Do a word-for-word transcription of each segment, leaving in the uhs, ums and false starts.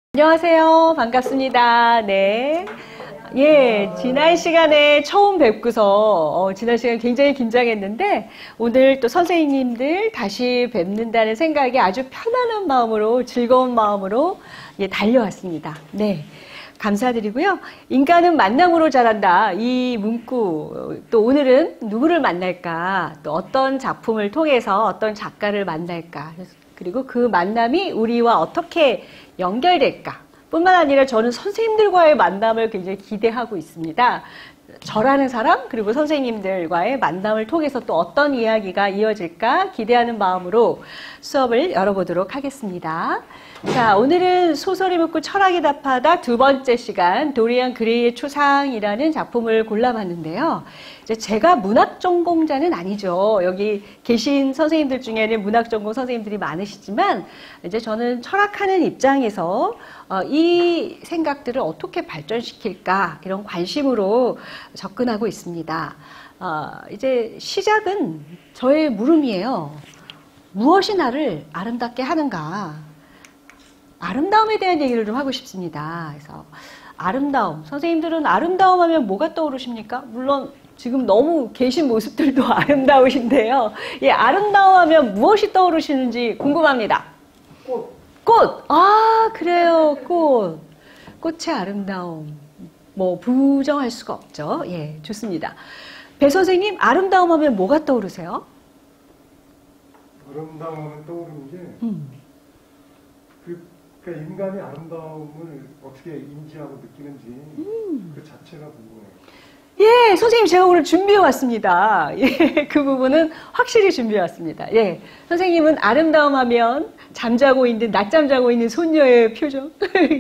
안녕하세요. 반갑습니다. 네. 예, 지난 시간에 처음 뵙고서, 어, 지난 시간 굉장히 긴장했는데, 오늘 또 선생님들 다시 뵙는다는 생각에 아주 편안한 마음으로, 즐거운 마음으로, 예, 달려왔습니다. 네. 감사드리고요. 인간은 만남으로 자란다. 이 문구, 또 오늘은 누구를 만날까? 또 어떤 작품을 통해서 어떤 작가를 만날까? 그리고 그 만남이 우리와 어떻게 연결될까? 뿐만 아니라 저는 선생님들과의 만남을 굉장히 기대하고 있습니다. 저라는 사람, 그리고 선생님들과의 만남을 통해서 또 어떤 이야기가 이어질까 기대하는 마음으로 수업을 열어보도록 하겠습니다. 자, 오늘은 소설이 묻고 철학이 답하다 두 번째 시간, 도리안 그레이의 초상이라는 작품을 골라봤는데요. 이제 제가 문학 전공자는 아니죠. 여기 계신 선생님들 중에는 문학 전공 선생님들이 많으시지만, 이제 저는 철학하는 입장에서 어, 이 생각들을 어떻게 발전시킬까, 이런 관심으로 접근하고 있습니다. 어, 이제 시작은 저의 물음이에요. 무엇이 나를 아름답게 하는가? 아름다움에 대한 얘기를 좀 하고 싶습니다. 그래서 아름다움, 선생님들은 아름다움 하면 뭐가 떠오르십니까? 물론 지금 너무 계신 모습들도 아름다우신데요. 예, 아름다움 하면 무엇이 떠오르시는지 궁금합니다. 꽃. 꽃! 아, 그래요. 꽃. 꽃의 아름다움. 뭐 부정할 수가 없죠. 예, 좋습니다. 배 선생님, 아름다움 하면 뭐가 떠오르세요? 아름다움 하면 떠오르는 게 음. 그, 그러니까 인간이 아름다움을 어떻게 인지하고 느끼는지 음. 그 자체가 궁금해요. 예, 선생님 제가 오늘 준비해 왔습니다. 예, 그 부분은 확실히 준비해 왔습니다. 예, 선생님은 아름다움 하면 잠자고 있는, 낮잠 자고 있는 손녀의 표정.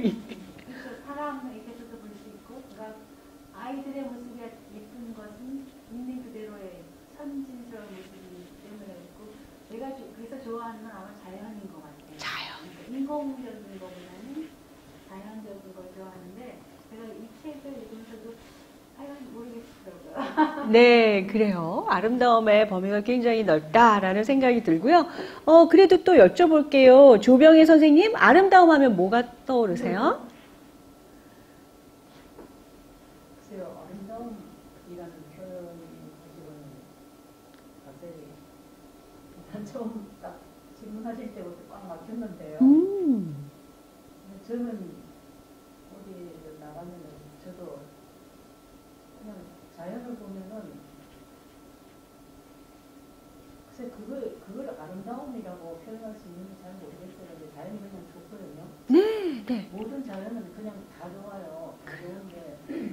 사람에게서도 볼 수 있고, 그러니까 아이들의 모습이 예쁜 것은 있는 그대로의 선진스러운 모습이기 때문에 있고, 내가 조, 그래서 좋아하는 건 아마 자연인 것 같아요. 자연. 그러니까 인공적인 것보다는 자연적인 걸 좋아하는데, 제가 이 책을 읽으면서도 하여간 모르겠더라고요. 네, 그래요. 아름다움의 범위가 굉장히 넓다라는 생각이 들고요. 어, 그래도 또 여쭤볼게요. 조병혜 선생님, 아름다움 하면 뭐가 떠오르세요? 글쎄요, 아름다움이라는 표현이 사실은 갑자기 일단 처음 딱 질문하실 때부터 꽉 막혔는데요. 음. 저는 어디 나가면은 저도 그냥 자연을 보면은 글쎄 그걸 그걸 아름다움이라고 표현할 수 있는지 잘 모르겠어요. 근데 자연이 그냥 좋거든요. 네, 네. 모든 자연은 그냥 다 좋아요. 다 좋은데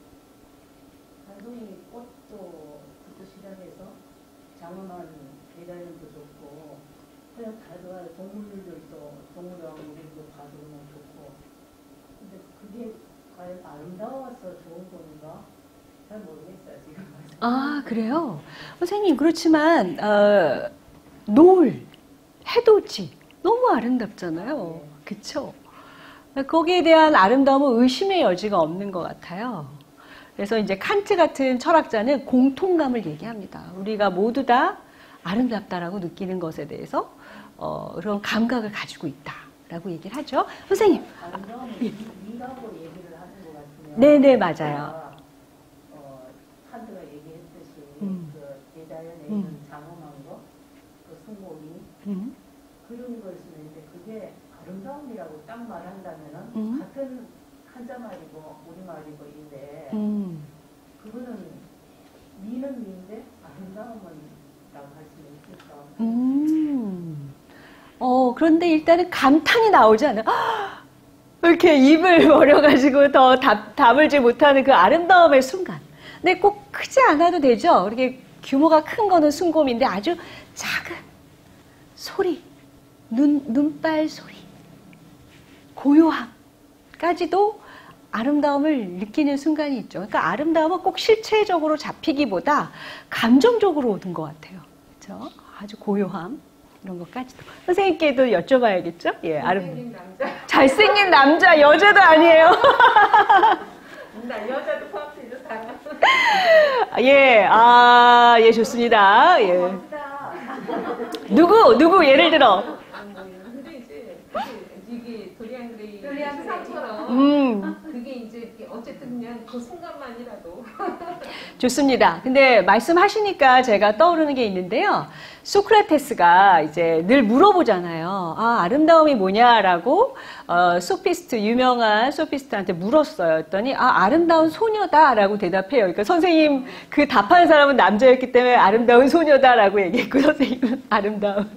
단순히 꽃도 부터 시작해서 장엄한 대자연도 좋고 그냥 다 좋아요. 동물들도 동물왕국도 봐도 그냥 좋고 근데 그게 과연 아름다워서 좋은 건가? 잘 모르겠어요 지금. 아, 그래요? 선생님, 그렇지만 어, 노을, 해돋이 너무 아름답잖아요. 네. 그쵸? 거기에 대한 아름다움은 의심의 여지가 없는 것 같아요. 그래서 이제 칸트 같은 철학자는 공통감을 얘기합니다. 우리가 모두 다 아름답다라고 느끼는 것에 대해서 어, 그런 감각을 가지고 있다라고 얘기를 하죠. 선생님. 아름다움은 예. 미각으로 얘기를 하는 것 같으면 네네, 맞아요. 어, 칸트가 얘기했듯이 음. 그 대자연에 음. 있는 장엄한 거, 그 숭고미 음. 그런 걸 쓰는데 그게 아름다움이라고 딱 말한다면은 음. 같은 한자말이고 우리말이고 인데 음. 그거는 미는 미인데 아름다움은 라고 할 수는 있을까? 음. 어, 그런데 일단은 감탄이 나오지 않아요? 이렇게 입을 벌여가지고 더 답, 담을지 못하는 그 아름다움의 순간. 근데 꼭 크지 않아도 되죠. 이렇게 규모가 큰 거는 숭고미인데 아주 작은 소리, 눈, 눈발 소리, 고요함까지도 아름다움을 느끼는 순간이 있죠. 그러니까 아름다움은 꼭 실체적으로 잡히기보다 감정적으로 오는 것 같아요. 그렇죠? 아주 고요함 이런 것까지도 선생님께도 여쭤봐야겠죠? 예, 아름. 남자. 잘생긴 남자, 여자도 아니에요. 나 여자도 포함해서 다. 예, 아, 예, 좋습니다. 예. 누구, 누구 예를 들어. 굉장히 이제 그게 이게 도리안 그레이 도리안 그레이. 상처럼 음. 그게 이제 어쨌든 그냥 그 순간만이라도 좋습니다. 근데 말씀하시니까 제가 떠오르는 게 있는데요. 소크라테스가 이제 늘 물어보잖아요. 아, 아름다움이 뭐냐라고 어, 소피스트, 유명한 소피스트한테 물었어요. 했더니 아, 아름다운 소녀다라고 대답해요. 그러니까 선생님 그 답하는 사람은 남자였기 때문에 아름다운 소녀다라고 얘기했고 선생님은 아름다운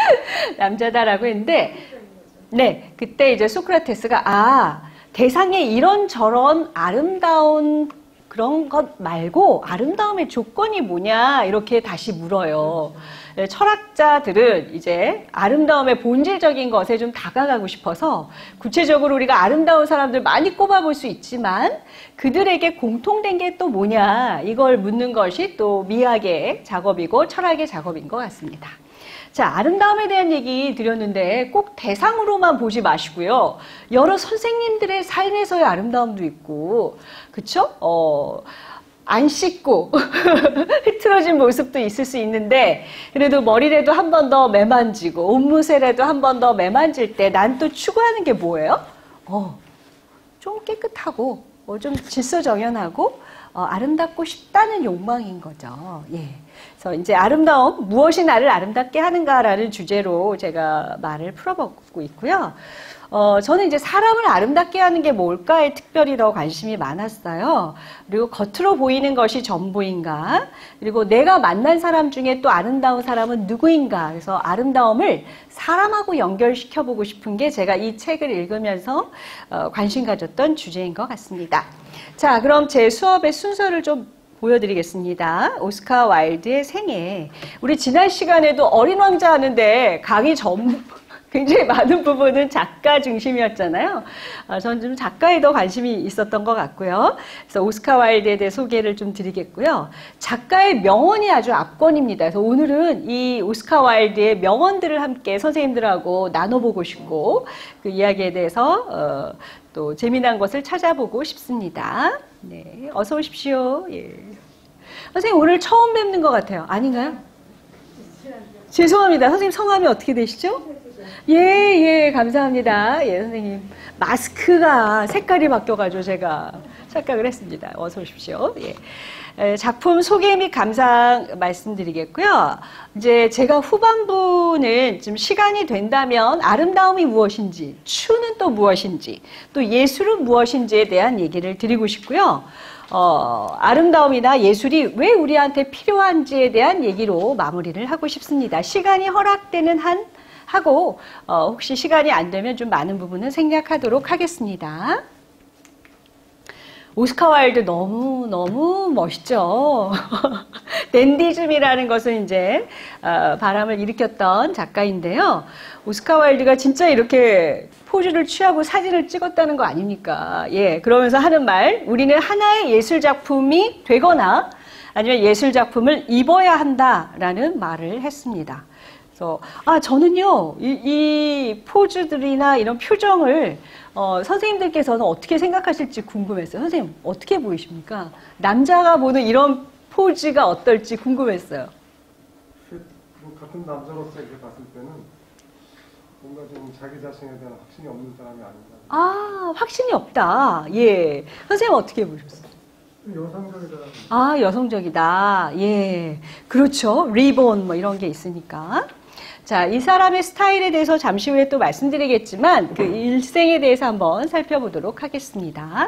남자다라고 했는데 네, 그때 이제 소크라테스가 아, 대상에 이런저런 아름다운 그런 것 말고 아름다움의 조건이 뭐냐 이렇게 다시 물어요. 네, 철학자들은 이제 아름다움의 본질적인 것에 좀 다가가고 싶어서 구체적으로 우리가 아름다운 사람들 많이 꼽아볼 수 있지만 그들에게 공통된 게 또 뭐냐 이걸 묻는 것이 또 미학의 작업이고 철학의 작업인 것 같습니다. 자, 아름다움에 대한 얘기 드렸는데 꼭 대상으로만 보지 마시고요. 여러 선생님들의 삶에서의 아름다움도 있고, 그쵸? 어, 안 씻고 흐트러진 모습도 있을 수 있는데 그래도 머리라도 한 번 더 매만지고 옷무새라도 한 번 더 매만질 때 난 또 추구하는 게 뭐예요? 어, 좀 깨끗하고 어, 좀 질서정연하고 어, 아름답고 싶다는 욕망인 거죠. 예. 그래서 이제 아름다움, 무엇이 나를 아름답게 하는가라는 주제로 제가 말을 풀어보고 있고요. 어, 저는 이제 사람을 아름답게 하는 게 뭘까에 특별히 더 관심이 많았어요. 그리고 겉으로 보이는 것이 전부인가? 그리고 내가 만난 사람 중에 또 아름다운 사람은 누구인가? 그래서 아름다움을 사람하고 연결시켜보고 싶은 게 제가 이 책을 읽으면서 어, 관심 가졌던 주제인 것 같습니다. 자, 그럼 제 수업의 순서를 좀 보여드리겠습니다. 오스카 와일드의 생애. 우리 지난 시간에도 어린 왕자 하는데 강의 전 굉장히 많은 부분은 작가 중심이었잖아요. 어, 저는 좀 작가에 더 관심이 있었던 것 같고요. 그래서 오스카 와일드에 대해 소개를 좀 드리겠고요. 작가의 명언이 아주 압권입니다. 그래서 오늘은 이 오스카 와일드의 명언들을 함께 선생님들하고 나눠보고 싶고 그 이야기에 대해서 어, 또 재미난 것을 찾아보고 싶습니다. 네, 어서 오십시오. 예. 선생님 오늘 처음 뵙는 것 같아요. 아닌가요? 죄송합니다. 선생님 성함이 어떻게 되시죠? 예, 예, 감사합니다. 예, 선생님. 마스크가 색깔이 바뀌어가지고 제가 착각을 했습니다. 어서 오십시오. 예. 에, 작품 소개 및 감상 말씀드리겠고요. 이제 제가 후반부는 좀 시간이 된다면 아름다움이 무엇인지, 추는 또 무엇인지, 또 예술은 무엇인지에 대한 얘기를 드리고 싶고요. 어, 아름다움이나 예술이 왜 우리한테 필요한지에 대한 얘기로 마무리를 하고 싶습니다. 시간이 허락되는 한 하고 어, 혹시 시간이 안 되면 좀 많은 부분은 생략하도록 하겠습니다. 오스카 와일드 너무 너무 멋있죠. 댄디즘이라는 것은 이제 어, 바람을 일으켰던 작가인데요. 오스카 와일드가 진짜 이렇게 포즈를 취하고 사진을 찍었다는 거 아닙니까? 예, 그러면서 하는 말, 우리는 하나의 예술 작품이 되거나 아니면 예술 작품을 입어야 한다라는 말을 했습니다. 그래서 아 저는요 이, 이 포즈들이나 이런 표정을 어, 선생님들께서는 어떻게 생각하실지 궁금했어요. 선생님 어떻게 보이십니까? 남자가 보는 이런 포즈가 어떨지 궁금했어요. 뭐 같은 남자로서 이렇게 봤을 때는 뭔가 좀 자기 자신에 대한 확신이 없는 사람이 아닌가. 아 확신이 없다. 예, 선생님 어떻게 보셨어요? 여성적이다. 아 여성적이다. 예, 그렇죠. 리본 뭐 이런 게 있으니까. 자, 이 사람의 스타일에 대해서 잠시 후에 또 말씀드리겠지만 그 일생에 대해서 한번 살펴보도록 하겠습니다.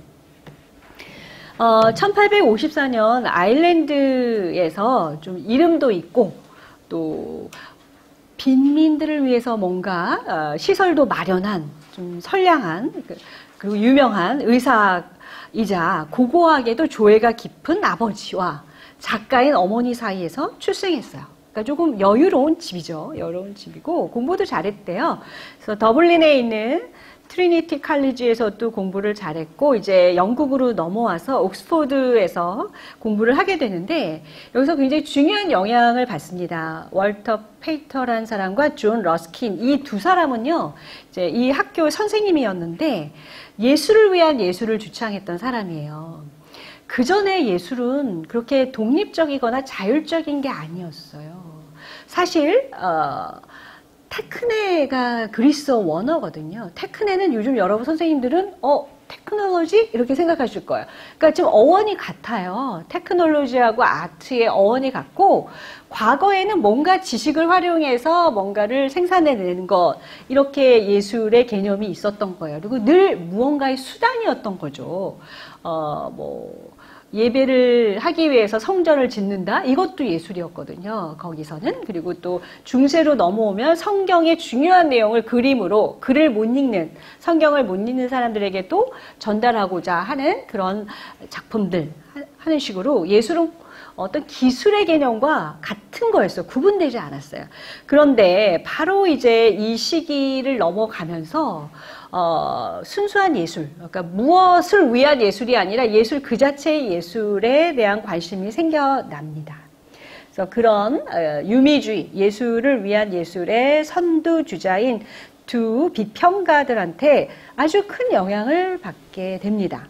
어, 천팔백오십사 년 아일랜드에서 좀 이름도 있고 또 빈민들을 위해서 뭔가 어, 시설도 마련한 좀 선량한 그리고 유명한 의사이자 고고하게도 조예가 깊은 아버지와 작가인 어머니 사이에서 출생했어요. 그러니까 조금 여유로운 집이죠. 여유로운 집이고 공부도 잘했대요. 그래서 더블린에 있는 트리니티 칼리지에서도 공부를 잘했고 이제 영국으로 넘어와서 옥스포드에서 공부를 하게 되는데 여기서 굉장히 중요한 영향을 받습니다. 월터 페이터라는 사람과 존 러스킨 이 두 사람은요. 이제 이 학교 선생님이었는데 예술을 위한 예술을 주창했던 사람이에요. 그 전에 예술은 그렇게 독립적이거나 자율적인 게 아니었어요. 사실 어, 테크네가 그리스어 원어거든요. 테크네는 요즘 여러분 선생님들은 어 테크놀로지? 이렇게 생각하실 거예요. 그러니까 좀 어원이 같아요. 테크놀로지하고 아트의 어원이 같고, 과거에는 뭔가 지식을 활용해서 뭔가를 생산해내는 것, 이렇게 예술의 개념이 있었던 거예요. 그리고 늘 무언가의 수단이었던 거죠. 어, 뭐, 예배를 하기 위해서 성전을 짓는다? 이것도 예술이었거든요. 거기서는. 그리고 또 중세로 넘어오면 성경의 중요한 내용을 그림으로, 글을 못 읽는, 성경을 못 읽는 사람들에게도 전달하고자 하는 그런 작품들 하는 식으로 예술은 어떤 기술의 개념과 같은 거였어요. 구분되지 않았어요. 그런데 바로 이제 이 시기를 넘어가면서 어, 순수한 예술, 그러니까 무엇을 위한 예술이 아니라 예술 그 자체의 예술에 대한 관심이 생겨납니다. 그래서 그런 어, 유미주의, 예술을 위한 예술의 선두주자인 두 비평가들한테 아주 큰 영향을 받게 됩니다.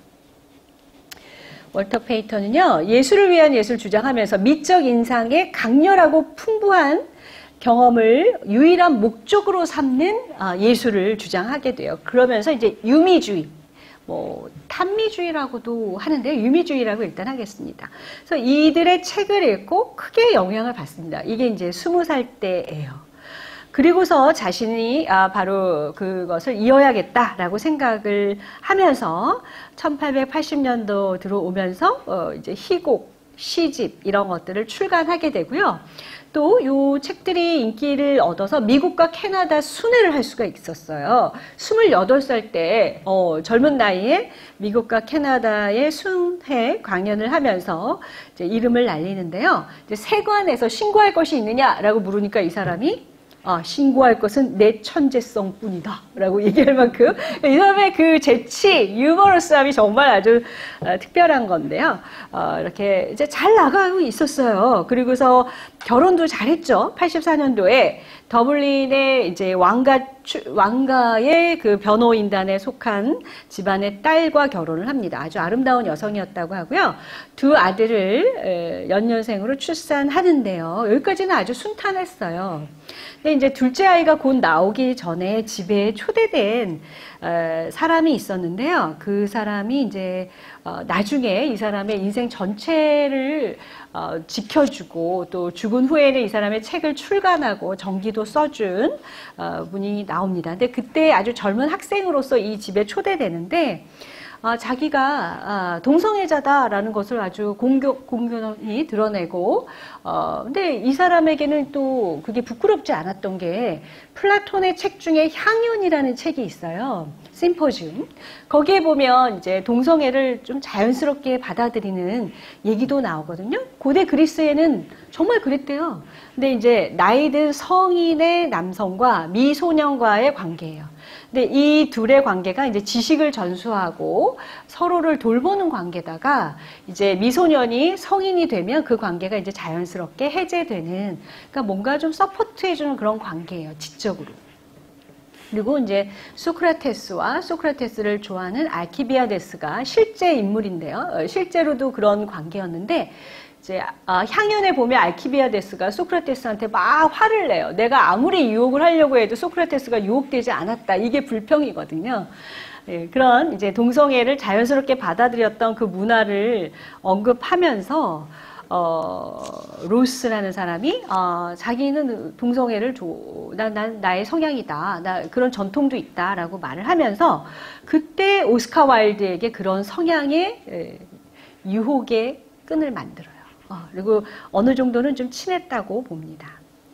월터 페이턴은요, 예술을 위한 예술 주장하면서 미적 인상의 강렬하고 풍부한 경험을 유일한 목적으로 삼는 예술을 주장하게 돼요. 그러면서 이제 유미주의, 뭐 탐미주의라고도 하는데 유미주의라고 일단 하겠습니다. 그래서 이들의 책을 읽고 크게 영향을 받습니다. 이게 이제 스무 살 때예요. 그리고서 자신이 아, 바로 그것을 이어야겠다라고 생각을 하면서 천팔백팔십 년도 들어오면서 어, 이제 희곡, 시집 이런 것들을 출간하게 되고요. 또 이 책들이 인기를 얻어서 미국과 캐나다 순회를 할 수가 있었어요. 스물여덟 살 때 어, 젊은 나이에 미국과 캐나다의 순회 강연을 하면서 이제 이름을 날리는데요. 이제 세관에서 신고할 것이 있느냐라고 물으니까 이 사람이 아, 신고할 것은 내 천재성 뿐이다. 라고 얘기할 만큼, 이 사람의 그 재치, 유머러스함이 정말 아주 어, 특별한 건데요. 어, 이렇게 이제 잘 나가고 있었어요. 그리고서 결혼도 잘했죠. 팔십사 년도에 더블린의 이제 왕가, 왕가의 그 변호인단에 속한 집안의 딸과 결혼을 합니다. 아주 아름다운 여성이었다고 하고요. 두 아들을 연년생으로 출산하는데요. 여기까지는 아주 순탄했어요. 근데 이제 둘째 아이가 곧 나오기 전에 집에 초대된 어, 사람이 있었는데요. 그 사람이 이제 어, 나중에 이 사람의 인생 전체를 어, 지켜주고 또 죽은 후에는 이 사람의 책을 출간하고 전기도 써준 어, 분이 나옵니다. 근데 그때 아주 젊은 학생으로서 이 집에 초대되는데 아, 자기가 아, 동성애자다라는 것을 아주 공교, 공교히 드러내고 어, 근데 이 사람에게는 또 그게 부끄럽지 않았던 게 플라톤의 책 중에 향윤이라는 책이 있어요. 심포지움. 거기에 보면 이제 동성애를 좀 자연스럽게 받아들이는 얘기도 나오거든요. 고대 그리스에는 정말 그랬대요. 근데 이제 나이 든 성인의 남성과 미소년과의 관계예요. 근데 이 둘의 관계가 이제 지식을 전수하고 서로를 돌보는 관계다가 이제 미소년이 성인이 되면 그 관계가 이제 자연스럽게 해제되는, 그러니까 뭔가 좀 서포트해주는 그런 관계예요, 지적으로. 그리고 이제 소크라테스와 소크라테스를 좋아하는 알키비아데스가 실제 인물인데요. 실제로도 그런 관계였는데, 이제 아, 향연에 보면 알키비아데스가 소크라테스한테 막 화를 내요. 내가 아무리 유혹을 하려고 해도 소크라테스가 유혹되지 않았다. 이게 불평이거든요. 예, 그런 이제 동성애를 자연스럽게 받아들였던 그 문화를 언급하면서 어, 로스라는 사람이 어, 자기는 동성애를 줘, 난, 난 나의 성향이다, 나 그런 전통도 있다라고 말을 하면서 그때 오스카 와일드에게 그런 성향의 에, 유혹의 끈을 만들어요. 어, 그리고 어느 정도는 좀 친했다고 봅니다.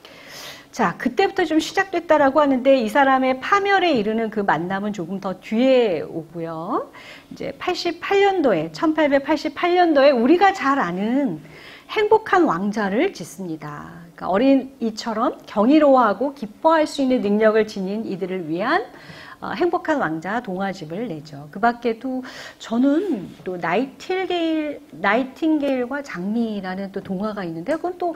자, 그때부터 좀 시작됐다라고 하는데 이 사람의 파멸에 이르는 그 만남은 조금 더 뒤에 오고요. 이제 팔십팔 년도에, 천팔백팔십팔 년도에 우리가 잘 아는 행복한 왕자를 짓습니다. 그러니까 어린이처럼 경이로워하고 기뻐할 수 있는 능력을 지닌 이들을 위한 어, 행복한 왕자 동화집을 내죠. 그 밖에도 저는 또 나이팅게일, 나이팅게일과 장미라는 또 동화가 있는데 그건 또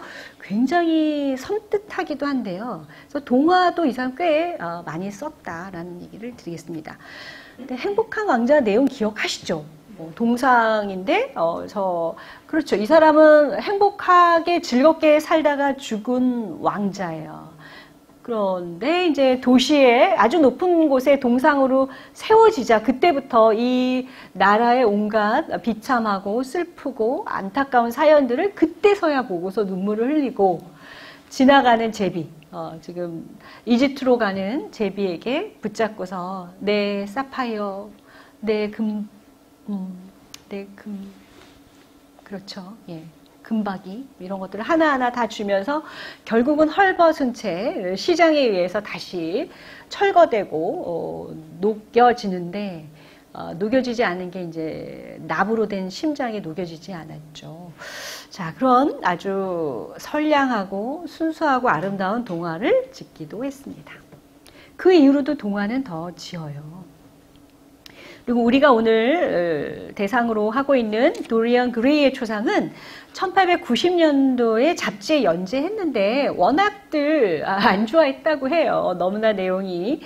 굉장히 섬뜩하기도 한데요. 그래서 동화도 이 사람 꽤 어, 많이 썼다라는 얘기를 드리겠습니다. 근데 행복한 왕자 내용 기억하시죠? 뭐 동상인데 어, 저 그렇죠. 이 사람은 행복하게 즐겁게 살다가 죽은 왕자예요. 그런데 이제 도시의 아주 높은 곳에 동상으로 세워지자 그때부터 이 나라의 온갖 비참하고 슬프고 안타까운 사연들을 그때서야 보고서 눈물을 흘리고 지나가는 제비, 어, 지금 이집트로 가는 제비에게 붙잡고서 내 사파이어, 내 금, 음, 내 금, 그렇죠. 예. 금박이 이런 것들을 하나하나 다 주면서 결국은 헐벗은 채 시장에 의해서 다시 철거되고 어, 녹여지는데 어, 녹여지지 않은 게 이제 납으로 된 심장에 녹여지지 않았죠. 자, 그런 아주 선량하고 순수하고 아름다운 동화를 짓기도 했습니다. 그 이후로도 동화는 더 지어요. 그리고 우리가 오늘 대상으로 하고 있는 도리안 그레이의 초상은 천팔백구십 년도에 잡지에 연재했는데 워낙들 안 좋아했다고 해요. 너무나 내용이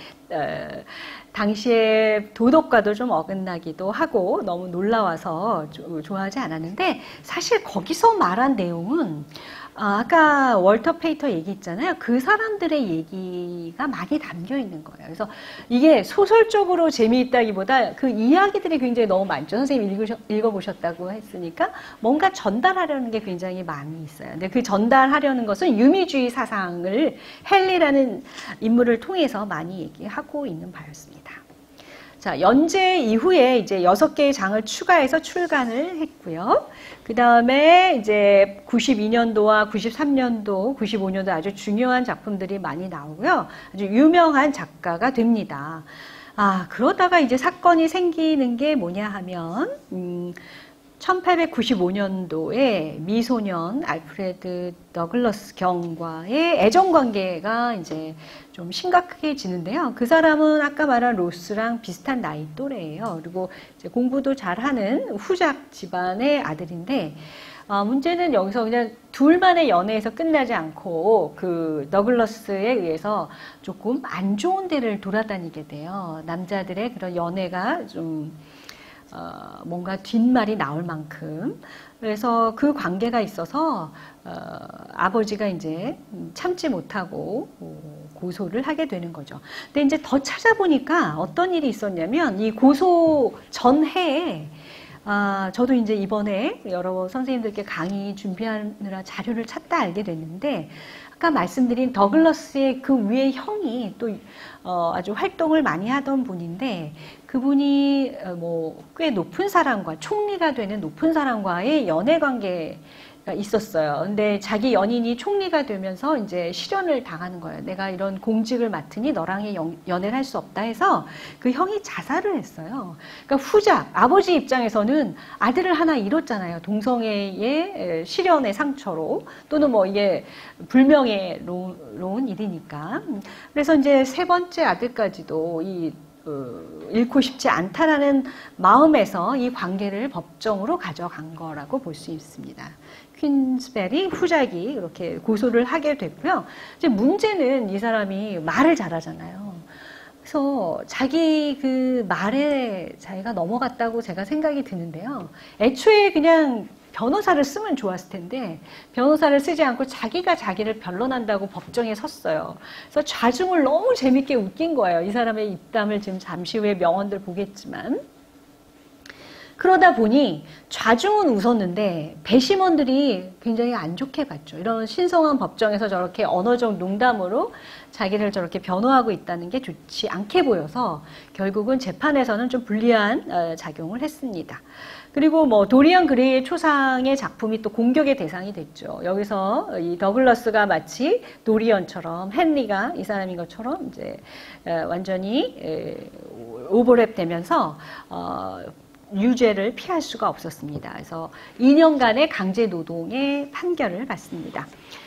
당시에 도덕과도 좀 어긋나기도 하고 너무 놀라워서 좋아하지 않았는데 사실 거기서 말한 내용은 아까 월터 페이터 얘기 있잖아요. 그 사람들의 얘기가 많이 담겨 있는 거예요. 그래서 이게 소설적으로 재미있다기보다 그 이야기들이 굉장히 너무 많죠. 선생님 읽으셔, 읽어보셨다고 했으니까 뭔가 전달하려는 게 굉장히 많이 있어요. 근데 그 전달하려는 것은 유미주의 사상을 헨리라는 인물을 통해서 많이 얘기하고 있는 바였습니다. 자, 연재 이후에 이제 여섯 개의 장을 추가해서 출간을 했고요. 그 다음에 이제 구십이 년도와 구십삼 년도, 구십오 년도 아주 중요한 작품들이 많이 나오고요. 아주 유명한 작가가 됩니다. 아, 그러다가 이제 사건이 생기는 게 뭐냐 하면, 음, 천팔백구십오 년도에 미소년 알프레드 더글러스 경과의 애정관계가 이제 좀 심각해지는데요. 그 사람은 아까 말한 로스랑 비슷한 나이 또래예요. 그리고 이제 공부도 잘하는 후작 집안의 아들인데 어, 문제는 여기서 그냥 둘만의 연애에서 끝나지 않고 그 더글러스에 의해서 조금 안 좋은 데를 돌아다니게 돼요. 남자들의 그런 연애가 좀 어, 뭔가 뒷말이 나올 만큼. 그래서 그 관계가 있어서 어, 아버지가 이제 참지 못하고 고소를 하게 되는 거죠. 근데 이제 더 찾아보니까 어떤 일이 있었냐면 이 고소 전해에 아, 저도 이제 이번에 여러 선생님들께 강의 준비하느라 자료를 찾다 알게 됐는데 아까 말씀드린 더글러스의 그 위에 형이 또 어, 아주 활동을 많이 하던 분인데 그분이 뭐 꽤 높은 사람과 총리가 되는 높은 사람과의 연애 관계가 있었어요. 근데 자기 연인이 총리가 되면서 이제 실현을 당하는 거예요. 내가 이런 공직을 맡으니 너랑의 연애를 할 수 없다 해서 그 형이 자살을 했어요. 그러니까 후작 아버지 입장에서는 아들을 하나 잃었잖아요. 동성애의 실현의 상처로 또는 뭐 이게 불명예로운 일이니까. 그래서 이제 세 번째 아들까지도 이 어, 잃고 싶지 않다라는 마음에서 이 관계를 법정으로 가져간 거라고 볼 수 있습니다. 퀸즈베리 후작이 이렇게 고소를 하게 됐고요. 이제 문제는 이 사람이 말을 잘하잖아요. 그래서 자기 그 말에 자기가 넘어갔다고 제가 생각이 드는데요. 애초에 그냥 변호사를 쓰면 좋았을 텐데 변호사를 쓰지 않고 자기가 자기를 변론한다고 법정에 섰어요. 그래서 좌중을 너무 재밌게 웃긴 거예요. 이 사람의 입담을 지금 잠시 후에 명언들 보겠지만 그러다 보니 좌중은 웃었는데 배심원들이 굉장히 안 좋게 봤죠. 이런 신성한 법정에서 저렇게 언어적 농담으로 자기를 저렇게 변호하고 있다는 게 좋지 않게 보여서 결국은 재판에서는 좀 불리한 작용을 했습니다. 그리고 뭐 도리안 그레이의 초상의 작품이 또 공격의 대상이 됐죠. 여기서 이 더글러스가 마치 도리언처럼 헨리가 이 사람인 것처럼 이제 완전히 오버랩 되면서 어 유죄를 피할 수가 없었습니다. 그래서 이 년간의 강제 노동의 판결을 받습니다.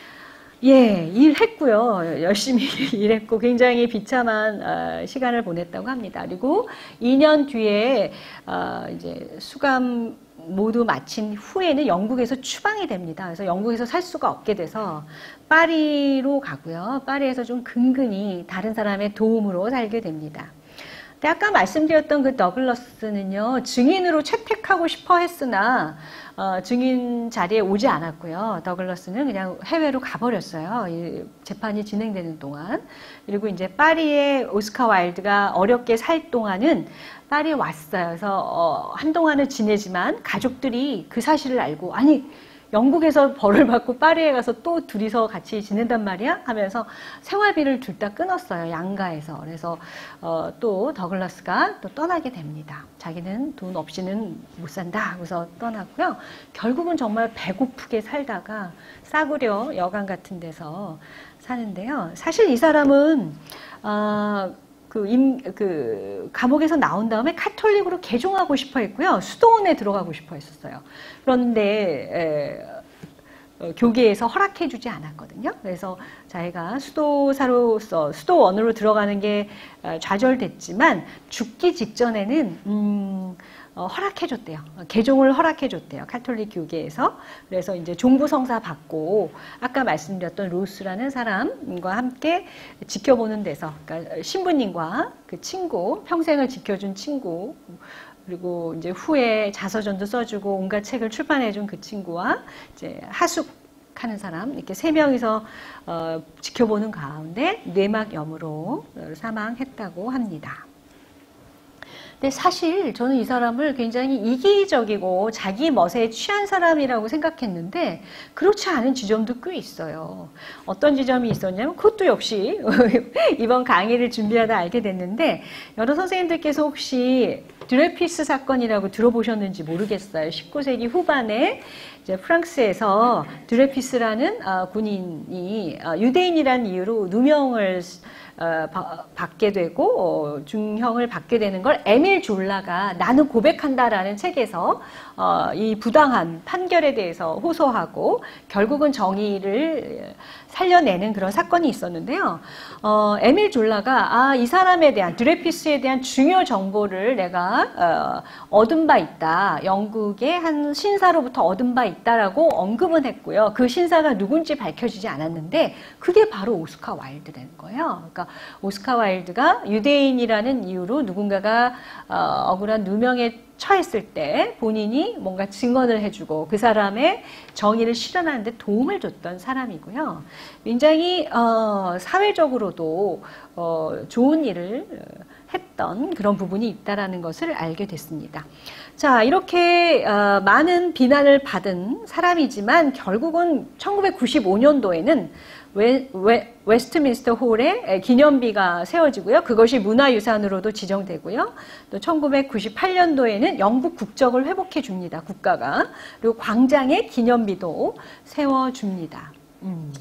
예, 일했고요. 열심히 일했고 굉장히 비참한 시간을 보냈다고 합니다. 그리고 이 년 뒤에 이제 수감 모두 마친 후에는 영국에서 추방이 됩니다. 그래서 영국에서 살 수가 없게 돼서 파리로 가고요. 파리에서 좀 근근히 다른 사람의 도움으로 살게 됩니다. 근데 아까 말씀드렸던 그 더글러스는요, 증인으로 채택하고 싶어 했으나 어, 증인 자리에 오지 않았고요. 더글러스는 그냥 해외로 가버렸어요. 이 재판이 진행되는 동안. 그리고 이제 파리에 오스카 와일드가 어렵게 살 동안은 파리에 왔어요. 그래서 어, 한동안은 지내지만 가족들이 그 사실을 알고, 아니 영국에서 벌을 받고 파리에 가서 또 둘이서 같이 지낸단 말이야? 하면서 생활비를 둘 다 끊었어요. 양가에서. 그래서 어, 또 더글라스가 또 떠나게 됩니다. 자기는 돈 없이는 못 산다. 그래서 떠났고요. 결국은 정말 배고프게 살다가 싸구려 여관 같은 데서 사는데요. 사실 이 사람은 어, 그, 임, 그, 감옥에서 나온 다음에 카톨릭으로 개종하고 싶어 했고요. 수도원에 들어가고 싶어 했었어요. 그런데, 에, 어, 교계에서 허락해주지 않았거든요. 그래서 자기가 수도사로서, 수도원으로 들어가는 게 어, 좌절됐지만, 죽기 직전에는, 음, 어, 허락해줬대요. 개종을 허락해줬대요. 카톨릭 교계에서. 그래서 이제 종부성사 받고, 아까 말씀드렸던 로스라는 사람과 함께 지켜보는 데서, 그러니까 신부님과 그 친구, 평생을 지켜준 친구, 그리고 이제 후에 자서전도 써주고 온갖 책을 출판해준 그 친구와 이제 하숙하는 사람, 이렇게 세 명이서 어, 지켜보는 가운데 뇌막염으로 사망했다고 합니다. 근데 사실 저는 이 사람을 굉장히 이기적이고 자기 멋에 취한 사람이라고 생각했는데 그렇지 않은 지점도 꽤 있어요. 어떤 지점이 있었냐면 그것도 역시 이번 강의를 준비하다 알게 됐는데 여러 선생님들께서 혹시 드레피스 사건이라고 들어보셨는지 모르겠어요. 십구 세기 후반에 이제 프랑스에서 드레피스라는 어, 군인이 어, 유대인이라는 이유로 누명을 어, 받게 되고 어, 중형을 받게 되는 걸 에밀 졸라가 나는 고백한다라는 책에서 어, 이 부당한 판결에 대해서 호소하고 결국은 정의를 살려내는 그런 사건이 있었는데요. 어, 에밀 졸라가 아, 이 사람에 대한 드레피스에 대한 중요 정보를 내가 어, 얻은 바 있다. 영국의 한 신사로부터 얻은 바 있다라고 언급은 했고요. 그 신사가 누군지 밝혀지지 않았는데 그게 바로 오스카 와일드라는 거예요. 그러니까 오스카 와일드가 유대인이라는 이유로 누군가가 어, 억울한 누명에 처했을 때 본인이 뭔가 증언을 해주고 그 사람의 정의를 실현하는 데 도움을 줬던 사람이고요. 굉장히 어, 사회적으로도 어, 좋은 일을 했던 그런 부분이 있다는 것을 알게 됐습니다. 자, 이렇게 어, 많은 비난을 받은 사람이지만 결국은 천구백구십오 년도에는 웨, 웨, 웨스트민스터 홀에 기념비가 세워지고요. 그것이 문화유산으로도 지정되고요. 또 천구백구십팔 년도에는 영국 국적을 회복해 줍니다. 국가가. 그리고 광장에 기념비도 세워줍니다. 음.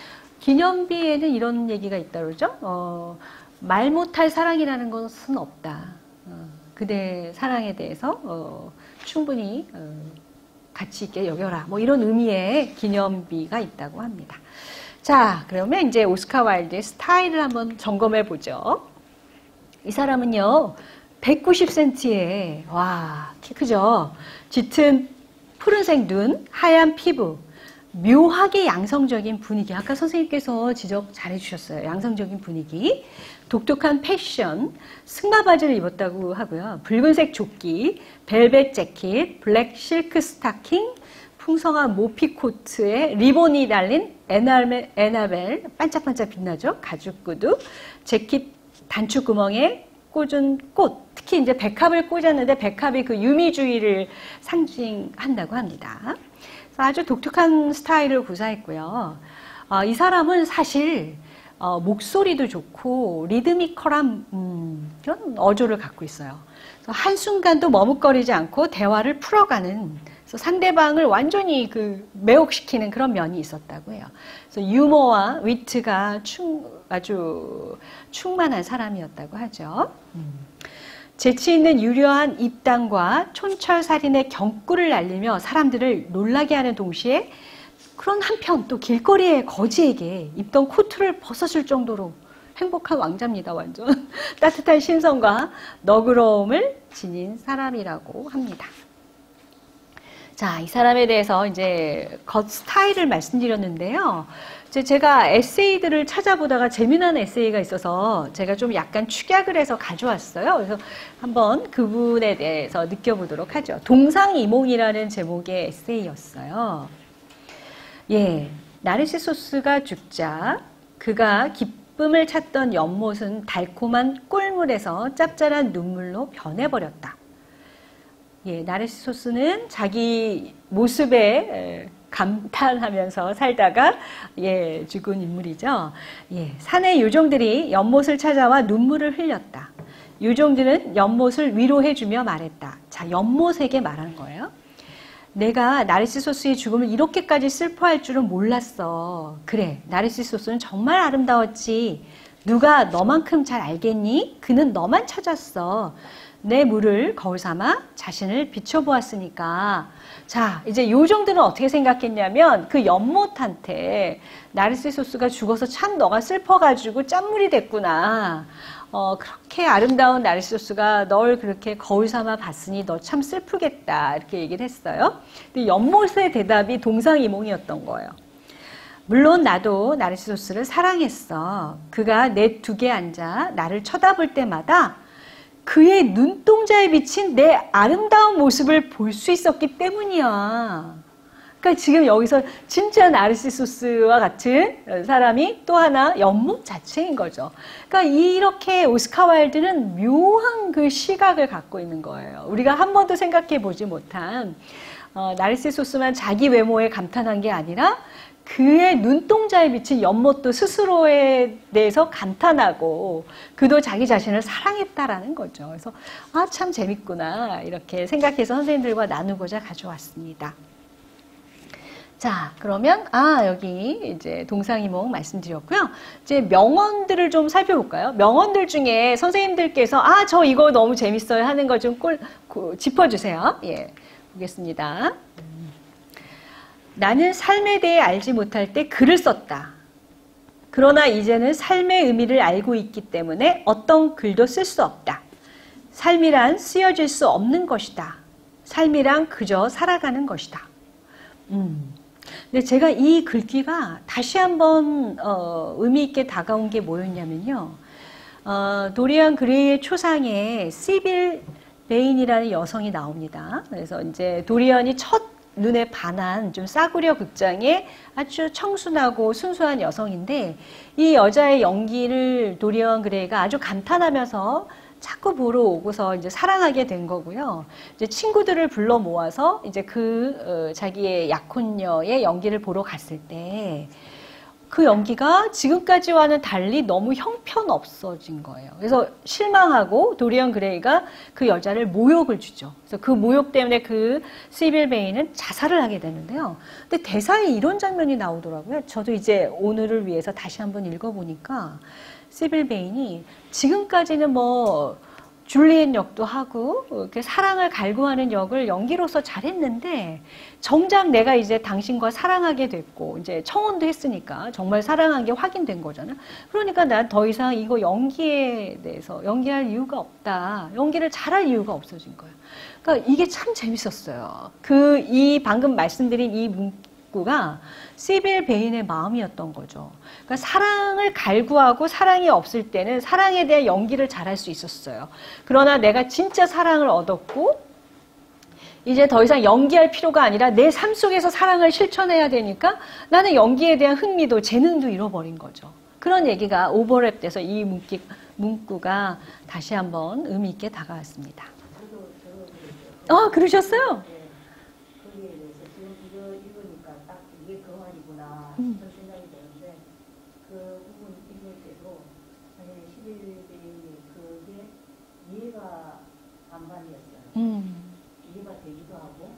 기념비에는 이런 얘기가 있다 그러죠. 어, 말 못할 사랑이라는 것은 없다. 어, 그대 사랑에 대해서 어, 충분히 어, 가치 있게 여겨라. 뭐 이런 의미의 기념비가 있다고 합니다. 자, 그러면 이제 오스카 와일드의 스타일을 한번 점검해 보죠. 이 사람은요, 백구십 센티미터에, 와, 키 크죠? 짙은 푸른색 눈, 하얀 피부, 묘하게 양성적인 분위기. 아까 선생님께서 지적 잘해 주셨어요. 양성적인 분위기. 독특한 패션, 승마 바지를 입었다고 하고요. 붉은색 조끼, 벨벳 재킷, 블랙 실크 스타킹, 풍성한 모피 코트에 리본이 달린 에나벨, 에나벨 반짝반짝 빛나죠? 가죽 구두, 재킷 단추 구멍에 꽂은 꽃, 특히 이제 백합을 꽂았는데 백합이 그 유미주의를 상징한다고 합니다. 아주 독특한 스타일을 구사했고요. 어, 이 사람은 사실 어, 목소리도 좋고 리드미컬한 음, 그런 어조를 갖고 있어요. 그래서 한순간도 머뭇거리지 않고 대화를 풀어가는, 그래서 상대방을 완전히 그 매혹시키는 그런 면이 있었다고 해요. 그래서 유머와 위트가 충, 아주 충만한 사람이었다고 하죠. 음. 재치 있는 유려한 입담과 촌철살인의 경구를 날리며 사람들을 놀라게 하는 동시에 그런 한편 또 길거리의 거지에게 입던 코트를 벗었을 정도로 행복한 왕자입니다. 완전 따뜻한 신성과 너그러움을 지닌 사람이라고 합니다. 자, 이 사람에 대해서 이제 겉 스타일을 말씀드렸는데요. 이제 제가 에세이들을 찾아보다가 재미난 에세이가 있어서 제가 좀 약간 축약을 해서 가져왔어요. 그래서 한번 그분에 대해서 느껴보도록 하죠. 동상이몽이라는 제목의 에세이였어요. 예, 나르시소스가 죽자 그가 기쁨을 찾던 연못은 달콤한 꿀물에서 짭짤한 눈물로 변해버렸다. 예, 나르시소스는 자기 모습에 감탄하면서 살다가 예, 죽은 인물이죠. 예, 산의 유종들이 연못을 찾아와 눈물을 흘렸다. 유종들은 연못을 위로해주며 말했다. 자, 연못에게 말한 거예요. 내가 나르시소스의 죽음을 이렇게까지 슬퍼할 줄은 몰랐어. 그래, 나르시소스는 정말 아름다웠지. 누가 너만큼 잘 알겠니? 그는 너만 찾았어. 내 물을 거울 삼아 자신을 비춰보았으니까. 자, 이제 요정들은 어떻게 생각했냐면 그 연못한테 나르시소스가 죽어서 참 너가 슬퍼가지고 짠물이 됐구나. 어, 그렇게 아름다운 나르시소스가 널 그렇게 거울 삼아 봤으니 너 참 슬프겠다. 이렇게 얘기를 했어요. 근데 연못의 대답이 동상이몽이었던 거예요. 물론 나도 나르시소스를 사랑했어. 그가 내 둑에 앉아 나를 쳐다볼 때마다 그의 눈동자에 비친 내 아름다운 모습을 볼 수 있었기 때문이야. 그러니까 지금 여기서 진짜 나르시소스와 같은 사람이 또 하나 연못 자체인 거죠. 그러니까 이렇게 오스카 와일드는 묘한 그 시각을 갖고 있는 거예요. 우리가 한 번도 생각해 보지 못한 어, 나르시소스만 자기 외모에 감탄한 게 아니라 그의 눈동자에 비친 연못도 스스로에 대해서 감탄하고 그도 자기 자신을 사랑했다라는 거죠. 그래서 아, 참 재밌구나 이렇게 생각해서 선생님들과 나누고자 가져왔습니다. 자, 그러면 아, 여기 이제 동상이몽 말씀드렸고요. 이제 명언들을 좀 살펴볼까요? 명언들 중에 선생님들께서 아, 저 이거 너무 재밌어요 하는 거 좀 꼴 짚어주세요. 예, 보겠습니다. 나는 삶에 대해 알지 못할 때 글을 썼다. 그러나 이제는 삶의 의미를 알고 있기 때문에 어떤 글도 쓸 수 없다. 삶이란 쓰여질 수 없는 것이다. 삶이란 그저 살아가는 것이다. 음. 근데 제가 이 글귀가 다시 한번 어, 의미 있게 다가온 게 뭐였냐면요. 어, 도리안 그레이의 초상에 시빌 베인이라는 여성이 나옵니다. 그래서 이제 도리안이 첫 눈에 반한 좀 싸구려 극장의 아주 청순하고 순수한 여성인데 이 여자의 연기를 도리안 그레이가 아주 감탄하면서 자꾸 보러 오고서 이제 사랑하게 된 거고요. 이제 친구들을 불러 모아서 이제 그 어, 자기의 약혼녀의 연기를 보러 갔을 때 그 연기가 지금까지와는 달리 너무 형편없어진 거예요. 그래서 실망하고 도리안 그레이가 그 여자를 모욕을 주죠. 그래서 그 모욕 때문에 그 시빌 베인은 자살을 하게 되는데요. 근데 대사에 이런 장면이 나오더라고요. 저도 이제 오늘을 위해서 다시 한번 읽어보니까 시빌 베인이 지금까지는 뭐 줄리엣 역도 하고 이렇게 사랑을 갈구하는 역을 연기로서 잘했는데 정작 내가 이제 당신과 사랑하게 됐고 이제 청혼도 했으니까 정말 사랑한 게 확인된 거잖아. 그러니까 난 더 이상 이거 연기에 대해서 연기할 이유가 없다. 연기를 잘할 이유가 없어진 거야. 그러니까 이게 참 재밌었어요. 그 이 방금 말씀드린 이 문구가 시빌 베인의 마음이었던 거죠. 그러니까 사랑을 갈구하고 사랑이 없을 때는 사랑에 대한 연기를 잘할 수 있었어요. 그러나 내가 진짜 사랑을 얻었고 이제 더 이상 연기할 필요가 아니라 내 삶 속에서 사랑을 실천해야 되니까 나는 연기에 대한 흥미도 재능도 잃어버린 거죠. 그런 얘기가 오버랩돼서 이 문기, 문구가 다시 한번 의미 있게 다가왔습니다. 저도 저도 그랬어요. 어, 그러셨어요? 네. 거기에 대해서 지금 이거 읽으니까 딱 이게 그 말이구나 음. 그런 생각이 드는데 그 부분 읽을 때도 사실 십일 대의 그게 이해가 반반이었어요. 음, 이해가 되기도 하고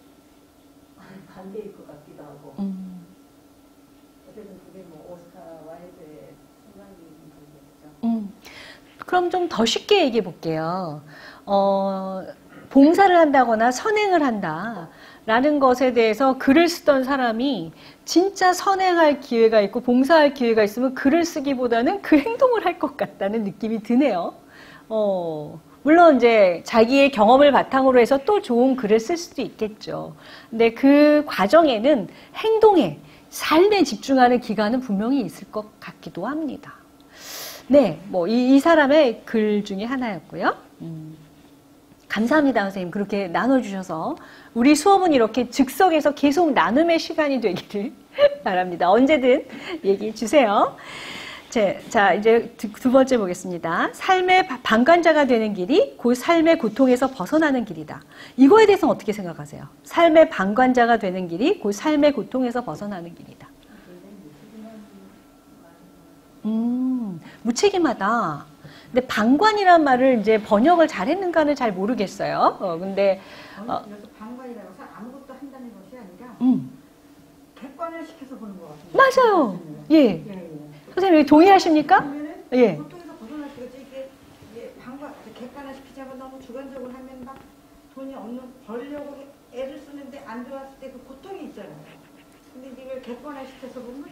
반대일 것 같기도 하고 음, 어쨌든 그게 뭐 오스카 와일드의 생각이 들겠죠. 음. 그럼 좀 더 쉽게 얘기해 볼게요. 어, 봉사를 한다거나 선행을 한다라는 것에 대해서 글을 쓰던 사람이 진짜 선행할 기회가 있고 봉사할 기회가 있으면 글을 쓰기보다는 그 행동을 할 것 같다는 느낌이 드네요. 어, 물론 이제 자기의 경험을 바탕으로 해서 또 좋은 글을 쓸 수도 있겠죠. 근데 그 과정에는 행동에, 삶에 집중하는 기간은 분명히 있을 것 같기도 합니다. 네, 뭐 이 이 사람의 글 중에 하나였고요. 음, 감사합니다, 선생님. 그렇게 나눠주셔서 우리 수업은 이렇게 즉석에서 계속 나눔의 시간이 되기를 바랍니다. 언제든 얘기해 주세요. 자, 이제 두 번째 보겠습니다. 삶의 방관자가 되는 길이 곧 삶의 고통에서 벗어나는 길이다. 이거에 대해서는 어떻게 생각하세요? 삶의 방관자가 되는 길이 곧 삶의 고통에서 벗어나는 길이다. 음, 무책임하다. 근데 방관이란 말을 이제 번역을 잘했는가는 잘 모르겠어요. 어, 근데 어, 그래서 방관이라고 해서 아무것도 한다는 것이 아니라 음, 객관을 시켜서 보는 것 같아요. 맞아요. 예. 예, 예. 선생님 동의하십니까? 그러면은 예. 고통에서 벗어날 때가 이게 이게 방관 객관화 시키자면 너무 주관적으로 하면 막 돈이 없는 벌려고 애를 쓰는데 안 들어왔을 때 그 고통이 있잖아요. 근데 이걸 객관화 시켜서 보면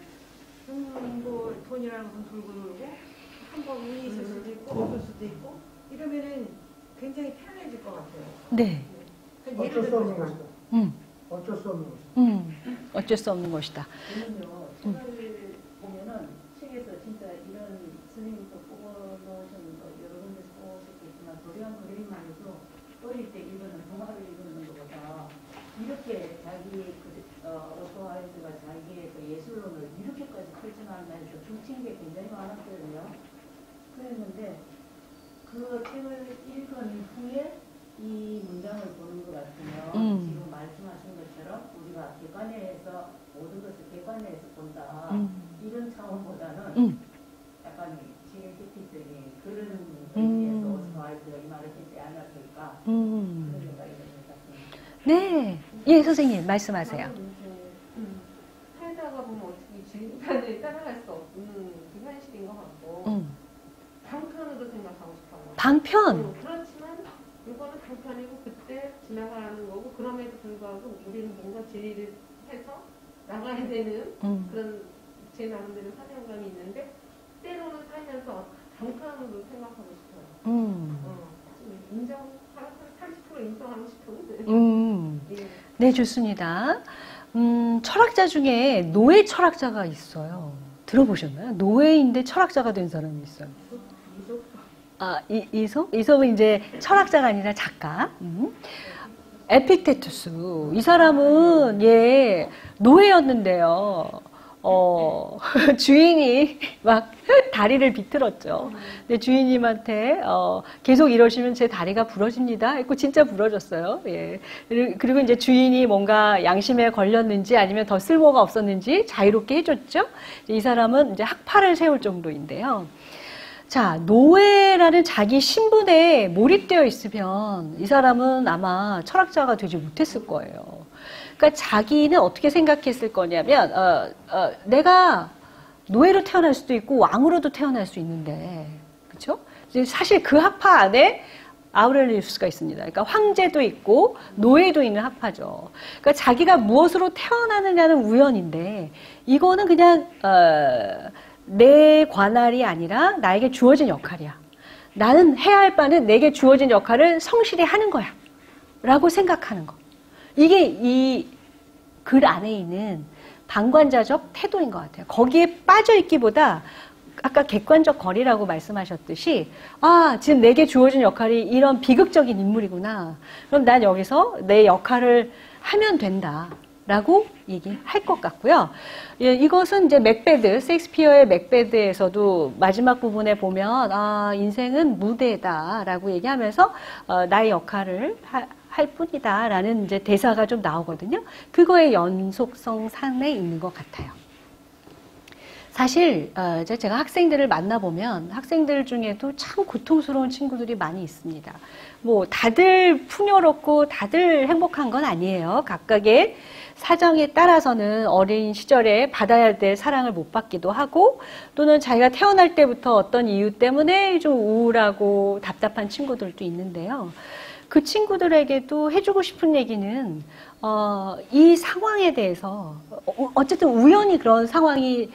음뭐 돈이라는 것은 돌고 돌고 한번 운이 있을 수도 있고 없을 수도 있고 이러면은 굉장히 편해질 것 같아요. 네. 그러니까 어쩔 수 없는 들면 것이다. 음, 어쩔 수 없는 것이다. 음, 어쩔 수 없는 것이다. 저는요, 책을 보면은 책에서 진짜 이런 스님도 뽑아놓으신 거 여러 군데서 뽑으셨겠지만 도리한 그림만 해도 어릴 때 읽는 동화를 읽는 것보다 이렇게 자기 그, 어, 오토하이즈가 자기의 그 예술론을 이렇게까지 펼쳐나가면서 중친 게 굉장히 많았거든요. 그랬는데 그 책을 읽은 후에 이 문장을 보는 것 같으면 음. 지금 말씀하신 것처럼 우리가 객관에서 모든 것을 객관에서 본다 음. 이런 차원보다는 음. 약간 지혜깊이적인 그런 음. 의미에서 오스와일드가 이 말을 했지 않았을까 음. 그런 생각이 듭니다. 네. 예, 선생님 말씀하세요. 저는 이제, 음, 살다가 보면 어떻게 진단을 따라갈 수 없는 그 현실인 것 같고 음. 방편으로 생각하고 싶어요. 방편. 음, 그렇지만 이거는 방편이고 그때 지나가는 거고 그럼에도 불구하고 우리는 뭔가 제의를 해서 나가야 되는 음. 그런 제 나름대로 사명감이 있는데 때로는 살면서 방편으로 생각하고 싶어요. 음. 어, 좀 인정, 한 삼십 퍼센트 인정하고 싶은데. 음. 예. 네, 좋습니다. 음, 철학자 중에 노예 철학자가 있어요. 들어보셨나요? 노예인데 철학자가 된 사람이 있어요. 아, 이, 이석? 이석은 이제 철학자가 아니라 작가. 음. 에픽테투스. 이 사람은, 예, 노예였는데요. 어, 주인이 막 다리를 비틀었죠. 근데 주인님한테, 어, 계속 이러시면 제 다리가 부러집니다. 했고, 진짜 부러졌어요. 예. 그리고 이제 주인이 뭔가 양심에 걸렸는지 아니면 더 쓸모가 없었는지 자유롭게 해줬죠. 이 사람은 이제 학파를 세울 정도인데요. 자, 노예라는 자기 신분에 몰입되어 있으면 이 사람은 아마 철학자가 되지 못했을 거예요. 그러니까 자기는 어떻게 생각했을 거냐면, 어, 어, 내가 노예로 태어날 수도 있고 왕으로도 태어날 수 있는데, 그렇죠? 사실 그 학파 안에 아우렐리우스가 있습니다. 그러니까 황제도 있고 노예도 있는 학파죠. 그러니까 자기가 무엇으로 태어나느냐는 우연인데, 이거는 그냥 어, 내 관할이 아니라 나에게 주어진 역할이야. 나는 해야 할 바는 내게 주어진 역할을 성실히 하는 거야. 라고 생각하는 거. 이게 이 글 안에 있는 방관자적 태도인 것 같아요. 거기에 빠져 있기보다 아까 객관적 거리라고 말씀하셨듯이 아, 지금 내게 주어진 역할이 이런 비극적인 인물이구나. 그럼 난 여기서 내 역할을 하면 된다. 라고 얘기할 것 같고요. 예, 이것은 이제 맥베드, 셰익스피어의 맥베드에서도 마지막 부분에 보면 아, 인생은 무대다라고 얘기하면서 어, 나의 역할을 하, 할 뿐이다라는 이제 대사가 좀 나오거든요. 그거의 연속성 상에 있는 것 같아요. 사실 어, 제가 학생들을 만나보면 학생들 중에도 참 고통스러운 친구들이 많이 있습니다. 뭐 다들 풍요롭고 다들 행복한 건 아니에요. 각각의 사정에 따라서는 어린 시절에 받아야 될 사랑을 못 받기도 하고 또는 자기가 태어날 때부터 어떤 이유 때문에 좀 우울하고 답답한 친구들도 있는데요. 그 친구들에게도 해주고 싶은 얘기는 어, 이 상황에 대해서 어쨌든 우연히 그런 상황이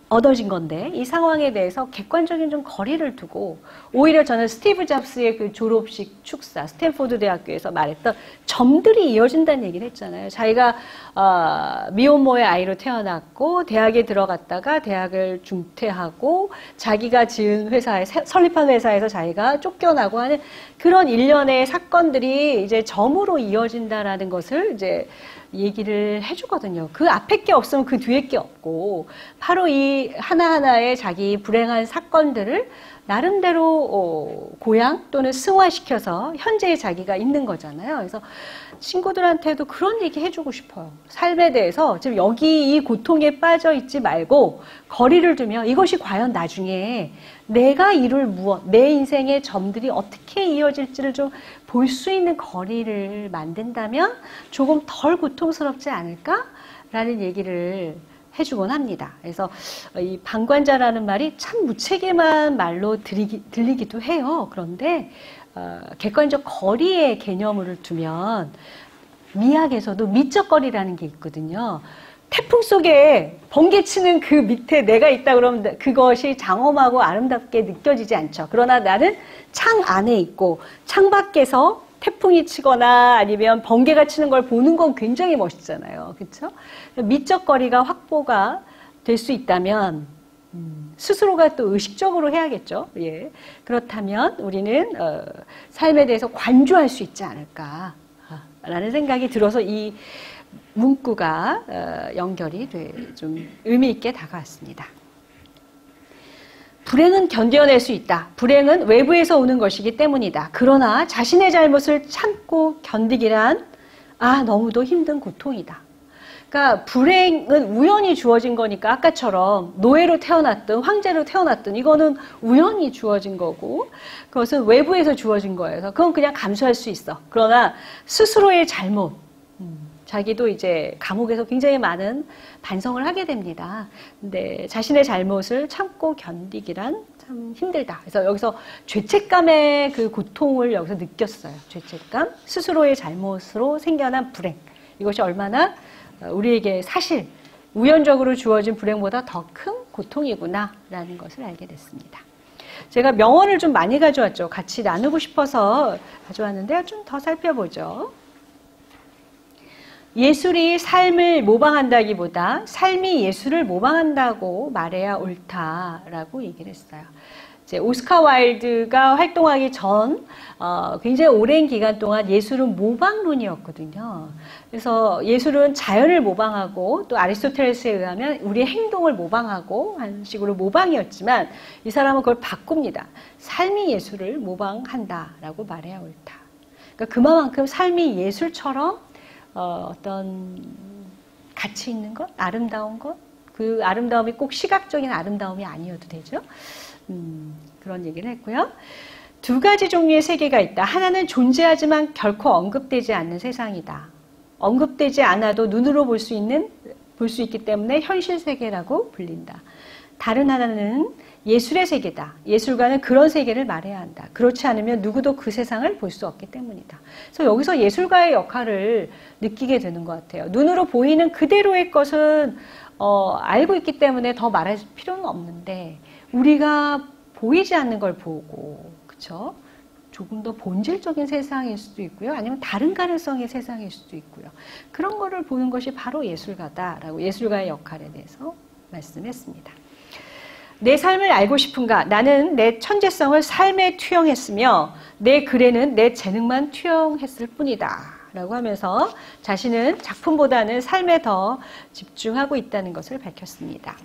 얻어진 건데 이 상황에 대해서 객관적인 좀 거리를 두고 오히려 저는 스티브 잡스의 그 졸업식 축사 스탠포드 대학교에서 말했던 점들이 이어진다는 얘기를 했잖아요. 자기가 어, 미혼모의 아이로 태어났고 대학에 들어갔다가 대학을 중퇴하고 자기가 지은 회사에 설립한 회사에서 자기가 쫓겨나고 하는 그런 일련의 사건들이 이제 점으로 이어진다라는 것을 이제 얘기를 해주거든요. 그 앞에 게 없으면 그 뒤에 게 없고 바로 이 하나하나의 자기 불행한 사건들을 나름대로 어, 고양 또는 승화시켜서 현재의 자기가 있는 거잖아요. 그래서 친구들한테도 그런 얘기 해주고 싶어요. 삶에 대해서 지금 여기 이 고통에 빠져 있지 말고 거리를 두면 이것이 과연 나중에 내가 이룰 무엇, 내 인생의 점들이 어떻게 이어질지를 좀 볼 수 있는 거리를 만든다면 조금 덜 고통스럽지 않을까라는 얘기를 해주곤 합니다. 그래서 이 방관자라는 말이 참 무책임한 말로 들리기, 들리기도 해요. 그런데 어, 객관적 거리의 개념을 두면 미학에서도 미적거리라는 게 있거든요. 태풍 속에 번개치는 그 밑에 내가 있다 그러면 그것이 장엄하고 아름답게 느껴지지 않죠. 그러나 나는 창 안에 있고 창 밖에서 태풍이 치거나 아니면 번개가 치는 걸 보는 건 굉장히 멋있잖아요. 그렇죠? 미적거리가 확보가 될 수 있다면 음, 스스로가 또 의식적으로 해야겠죠. 예. 그렇다면 우리는 어, 삶에 대해서 관조할 수 있지 않을까라는 생각이 들어서 이 문구가 어, 연결이 돼, 좀 의미 있게 다가왔습니다. 불행은 견뎌낼 수 있다. 불행은 외부에서 오는 것이기 때문이다. 그러나 자신의 잘못을 참고 견디기란 아 너무도 힘든 고통이다. 그러니까 불행은 우연히 주어진 거니까 아까처럼 노예로 태어났든 황제로 태어났든 이거는 우연히 주어진 거고 그것은 외부에서 주어진 거여서 그건 그냥 감수할 수 있어. 그러나 스스로의 잘못 음, 자기도 이제 감옥에서 굉장히 많은 반성을 하게 됩니다. 근데 자신의 잘못을 참고 견디기란 참 힘들다. 그래서 여기서 죄책감의 그 고통을 여기서 느꼈어요. 죄책감, 스스로의 잘못으로 생겨난 불행. 이것이 얼마나 우리에게 사실 우연적으로 주어진 불행보다 더 큰 고통이구나라는 것을 알게 됐습니다. 제가 명언을 좀 많이 가져왔죠. 같이 나누고 싶어서 가져왔는데요. 좀 더 살펴보죠. 예술이 삶을 모방한다기보다 삶이 예술을 모방한다고 말해야 옳다라고 얘기를 했어요. 이제 오스카 와일드가 활동하기 전 어, 굉장히 오랜 기간 동안 예술은 모방론이었거든요. 그래서 예술은 자연을 모방하고 또 아리스토텔레스에 의하면 우리의 행동을 모방하고 하는 식으로 모방이었지만 이 사람은 그걸 바꿉니다. 삶이 예술을 모방한다라고 말해야 옳다. 그러니까 그만큼 삶이 예술처럼 어, 어떤 가치 있는 것, 아름다운 것, 그 아름다움이 꼭 시각적인 아름다움이 아니어도 되죠. 음, 그런 얘기를 했고요. 두 가지 종류의 세계가 있다. 하나는 존재하지만 결코 언급되지 않는 세상이다. 언급되지 않아도 눈으로 볼 수 있는, 볼 수 있기 때문에 현실 세계라고 불린다. 다른 하나는 예술의 세계다. 예술가는 그런 세계를 말해야 한다. 그렇지 않으면 누구도 그 세상을 볼 수 없기 때문이다. 그래서 여기서 예술가의 역할을 느끼게 되는 것 같아요. 눈으로 보이는 그대로의 것은 어, 알고 있기 때문에 더 말할 필요는 없는데 우리가 보이지 않는 걸 보고, 그렇죠? 조금 더 본질적인 세상일 수도 있고요. 아니면 다른 가능성의 세상일 수도 있고요. 그런 거를 보는 것이 바로 예술가다라고 예술가의 역할에 대해서 말씀했습니다. 내 삶을 알고 싶은가? 나는 내 천재성을 삶에 투영했으며 내 글에는 내 재능만 투영했을 뿐이다. 라고 하면서 자신은 작품보다는 삶에 더 집중하고 있다는 것을 밝혔습니다.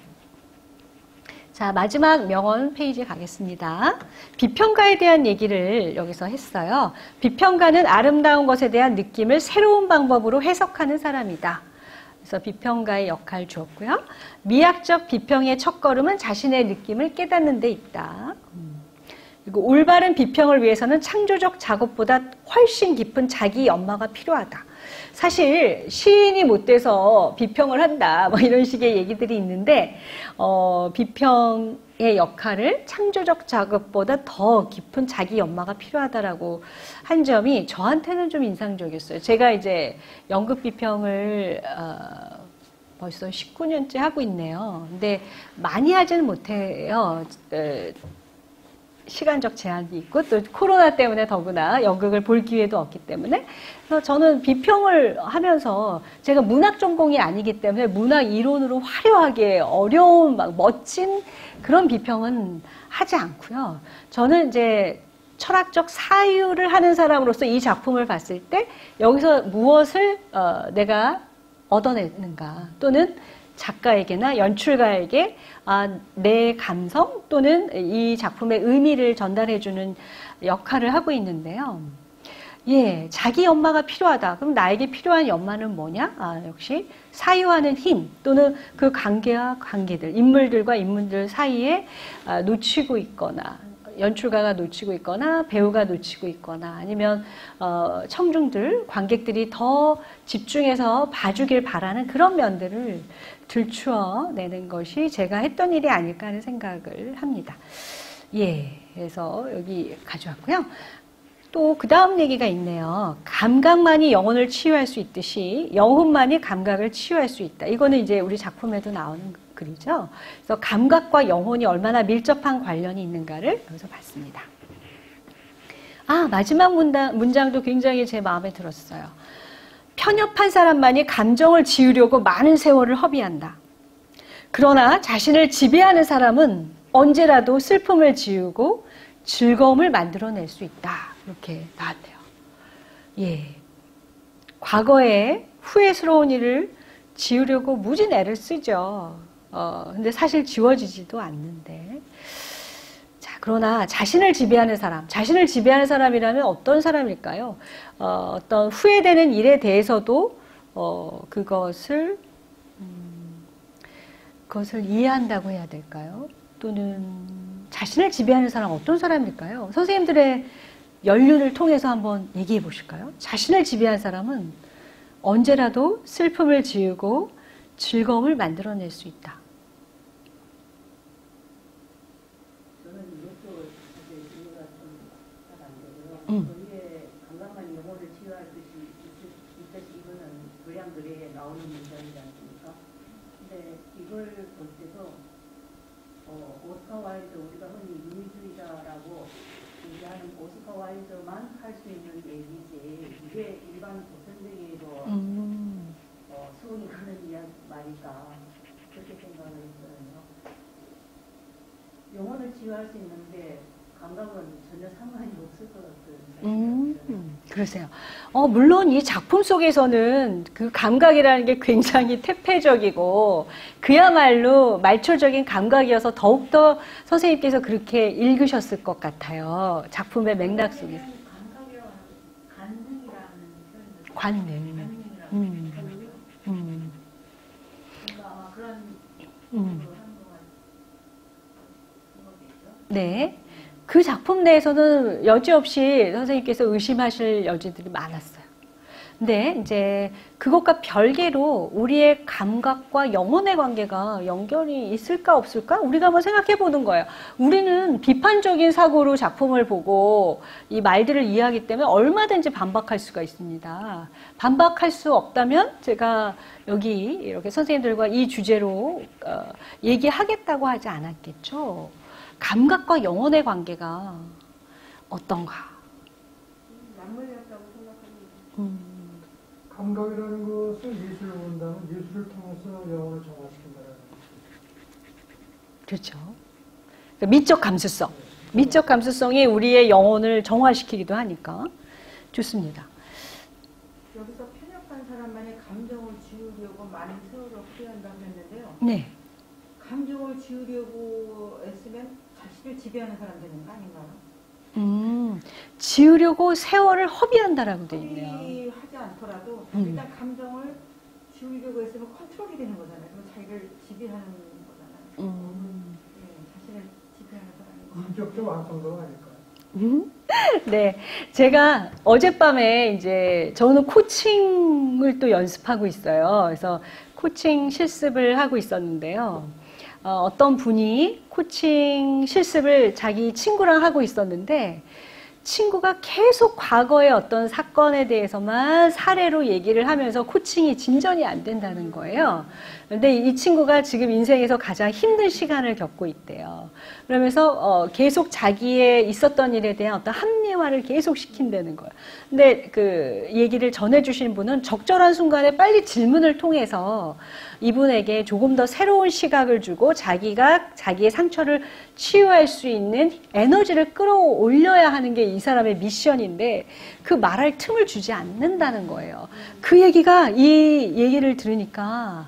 자, 마지막 명언 페이지 가겠습니다. 비평가에 대한 얘기를 여기서 했어요. 비평가는 아름다운 것에 대한 느낌을 새로운 방법으로 해석하는 사람이다. 그래서 비평가의 역할을 주었고요. 미학적 비평의 첫걸음은 자신의 느낌을 깨닫는 데 있다. 그리고 올바른 비평을 위해서는 창조적 작업보다 훨씬 깊은 자기 연마가 필요하다. 사실 시인이 못 돼서 비평을 한다, 뭐 이런 식의 얘기들이 있는데 어, 비평의 역할을 창조적 작업보다 더 깊은 자기 연마가 필요하다라고 한 점이 저한테는 좀 인상적이었어요. 제가 이제 연극 비평을 어, 벌써 십구 년째 하고 있네요. 근데 많이 하지는 못해요. 에, 시간적 제한이 있고 또 코로나 때문에 더구나 연극을 볼 기회도 없기 때문에 그래서 저는 비평을 하면서 제가 문학 전공이 아니기 때문에 문학 이론으로 화려하게 어려운 막 멋진 그런 비평은 하지 않고요. 저는 이제 철학적 사유를 하는 사람으로서 이 작품을 봤을 때 여기서 무엇을 어, 내가 얻어내는가 또는 작가에게나 연출가에게 아, 내 감성 또는 이 작품의 의미를 전달해주는 역할을 하고 있는데요. 예, 자기 연마가 필요하다. 그럼 나에게 필요한 연마는 뭐냐? 아, 역시 사유하는 힘 또는 그 관계와 관계들, 인물들과 인물들 사이에 아, 놓치고 있거나 연출가가 놓치고 있거나 배우가 놓치고 있거나 아니면 어, 청중들, 관객들이 더 집중해서 봐주길 바라는 그런 면들을 들추어내는 것이 제가 했던 일이 아닐까 하는 생각을 합니다. 예, 그래서 여기 가져왔고요. 또 그 다음 얘기가 있네요. 감각만이 영혼을 치유할 수 있듯이 영혼만이 감각을 치유할 수 있다. 이거는 이제 우리 작품에도 나오는 글이죠. 그래서 감각과 영혼이 얼마나 밀접한 관련이 있는가를 여기서 봤습니다. 아, 마지막 문장, 문장도 굉장히 제 마음에 들었어요. 편협한 사람만이 감정을 지우려고 많은 세월을 허비한다. 그러나 자신을 지배하는 사람은 언제라도 슬픔을 지우고 즐거움을 만들어낼 수 있다. 이렇게 나왔네요. 예. 과거에 후회스러운 일을 지우려고 무진 애를 쓰죠. 어, 근데 사실 지워지지도 않는데. 자, 그러나 자신을 지배하는 사람, 자신을 지배하는 사람이라면 어떤 사람일까요? 어, 어떤 후회되는 일에 대해서도, 어, 그것을, 음, 그것을 이해한다고 해야 될까요? 또는 자신을 지배하는 사람 어떤 사람일까요? 선생님들의 연륜을 통해서 한번 얘기해 보실까요? 자신을 지배한 사람은 언제라도 슬픔을 지우고 즐거움을 만들어낼 수 있다. 저는 이것도 사실 이해가 좀 잘 안 되고요. 음. 우리의 감각만 영혼을 치유할 듯이 있듯이 이거는 교양글에 나오는 문장이지 않습니까? 근데 이걸 볼 때도 어, 오스카 와일드 우리가 흔히 유미주의자라고 얘기하는 오스카 와일드만 할 수 있는 얘기지 이게 일반 보편적으로 음. 어, 수긍이 가는 이야기 말이다 그렇게 생각을 했어요. 영혼을 치유할 수 있는데 감각은 전혀 상관이 없을 것 같은 생각이 들어요. 음, 그러세요. 어, 물론 이 작품 속에서는 그 감각이라는 게 굉장히 태폐적이고 그야말로 말초적인 감각이어서 더욱더 선생님께서 그렇게 읽으셨을 것 같아요. 작품의 맥락 속에서. 감각이라고 하는 관능이라는 표현도 관능. 관능이라고 음. 관능. 음, 뭔가 아마 그런 음. 식으로 하는 것 같은 거겠죠. 네. 그 작품 내에서는 여지없이 선생님께서 의심하실 여지들이 많았어요. 근데 이제 그것과 별개로 우리의 감각과 영혼의 관계가 연결이 있을까 없을까? 우리가 한번 생각해 보는 거예요. 우리는 비판적인 사고로 작품을 보고 이 말들을 이해하기 때문에 얼마든지 반박할 수가 있습니다. 반박할 수 없다면 제가 여기 이렇게 선생님들과 이 주제로 어, 얘기하겠다고 하지 않았겠죠. 감각과 영혼의 관계가 어떤가? 맞물렸다고 생각합니다. 음, 감각이라는 것을 예술로 본다면 예술을 통해서 영혼을 정화시킨다는 그렇죠. 그러니까 미적 감수성. 미적 감수성이 우리의 영혼을 정화시키기도 하니까 좋습니다. 여기서 편협한 사람만의 감정을 지우려고 많은 세월을 허비한다고 했는데요. 네. 감정을 지우려고 애쓰면 자신을 지배하는 사람 되는 거 아닌가요? 음, 지우려고 세월을 허비한다라고 돼 있네요. 허비하지 않더라도 음. 일단 감정을 지우려고 했으면 컨트롤이 되는 거잖아요. 그럼 자기를 지배하는 거잖아요. 음. 네, 자신을 지배하는 사람이. 인격적 완성도가 아닐까요? 음? 네. 제가 어젯밤에 이제 저는 코칭을 또 연습하고 있어요. 그래서 코칭 실습을 하고 있었는데요. 어, 어떤 분이 코칭 실습을 자기 친구랑 하고 있었는데 친구가 계속 과거의 어떤 사건에 대해서만 사례로 얘기를 하면서 코칭이 진전이 안 된다는 거예요. 그런데 이 친구가 지금 인생에서 가장 힘든 시간을 겪고 있대요. 그러면서 어 계속 자기의 있었던 일에 대한 어떤 합리화를 계속 시킨다는 거예요. 근데 그 얘기를 전해주신 분은 적절한 순간에 빨리 질문을 통해서 이분에게 조금 더 새로운 시각을 주고 자기가 자기의 상처를 치유할 수 있는 에너지를 끌어올려야 하는 게 이 사람의 미션인데 그 말할 틈을 주지 않는다는 거예요. 그 얘기가 이 얘기를 들으니까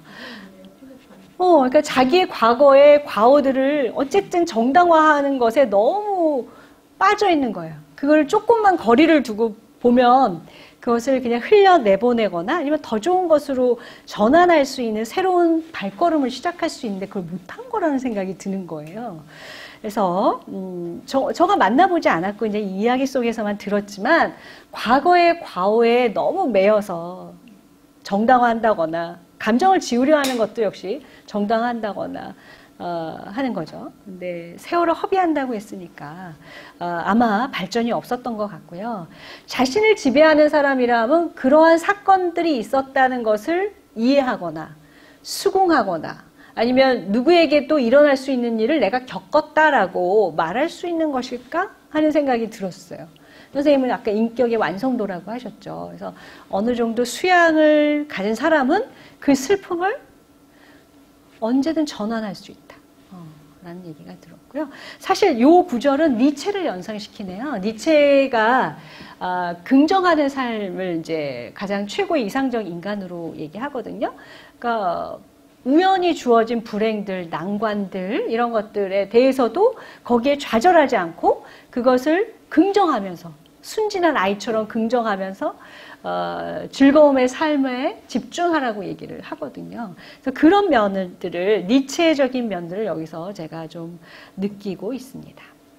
어, 그러니까 자기의 과거의 과오들을 어쨌든 정당화하는 것에 너무 빠져 있는 거예요. 그걸 조금만 거리를 두고 보면 그것을 그냥 흘려내보내거나 아니면 더 좋은 것으로 전환할 수 있는 새로운 발걸음을 시작할 수 있는데 그걸 못한 거라는 생각이 드는 거예요. 그래서 음, 저, 저가 만나보지 않았고 이제 이 이야기 속에서만 들었지만 과거의 과오에 너무 매여서 정당화한다거나 감정을 지우려 하는 것도 역시 정당화한다거나 어, 하는 거죠. 근데 세월을 허비한다고 했으니까 어, 아마 발전이 없었던 것 같고요. 자신을 지배하는 사람이라면 그러한 사건들이 있었다는 것을 이해하거나 수긍하거나 아니면 누구에게 또 일어날 수 있는 일을 내가 겪었다라고 말할 수 있는 것일까 하는 생각이 들었어요. 선생님은 아까 인격의 완성도라고 하셨죠. 그래서 어느 정도 수양을 가진 사람은 그 슬픔을 언제든 전환할 수 있다. 어, 라는 얘기가 들었고요. 사실 이 구절은 니체를 연상시키네요. 니체가 아, 긍정하는 삶을 이제 가장 최고의 이상적 인간으로 얘기하거든요. 그러니까 우연히 주어진 불행들, 난관들 이런 것들에 대해서도 거기에 좌절하지 않고 그것을 긍정하면서 순진한 아이처럼 긍정하면서 어, 즐거움의 삶에 집중하라고 얘기를 하거든요. 그래서 그런 면들을 니체적인 면들을 여기서 제가 좀 느끼고 있습니다.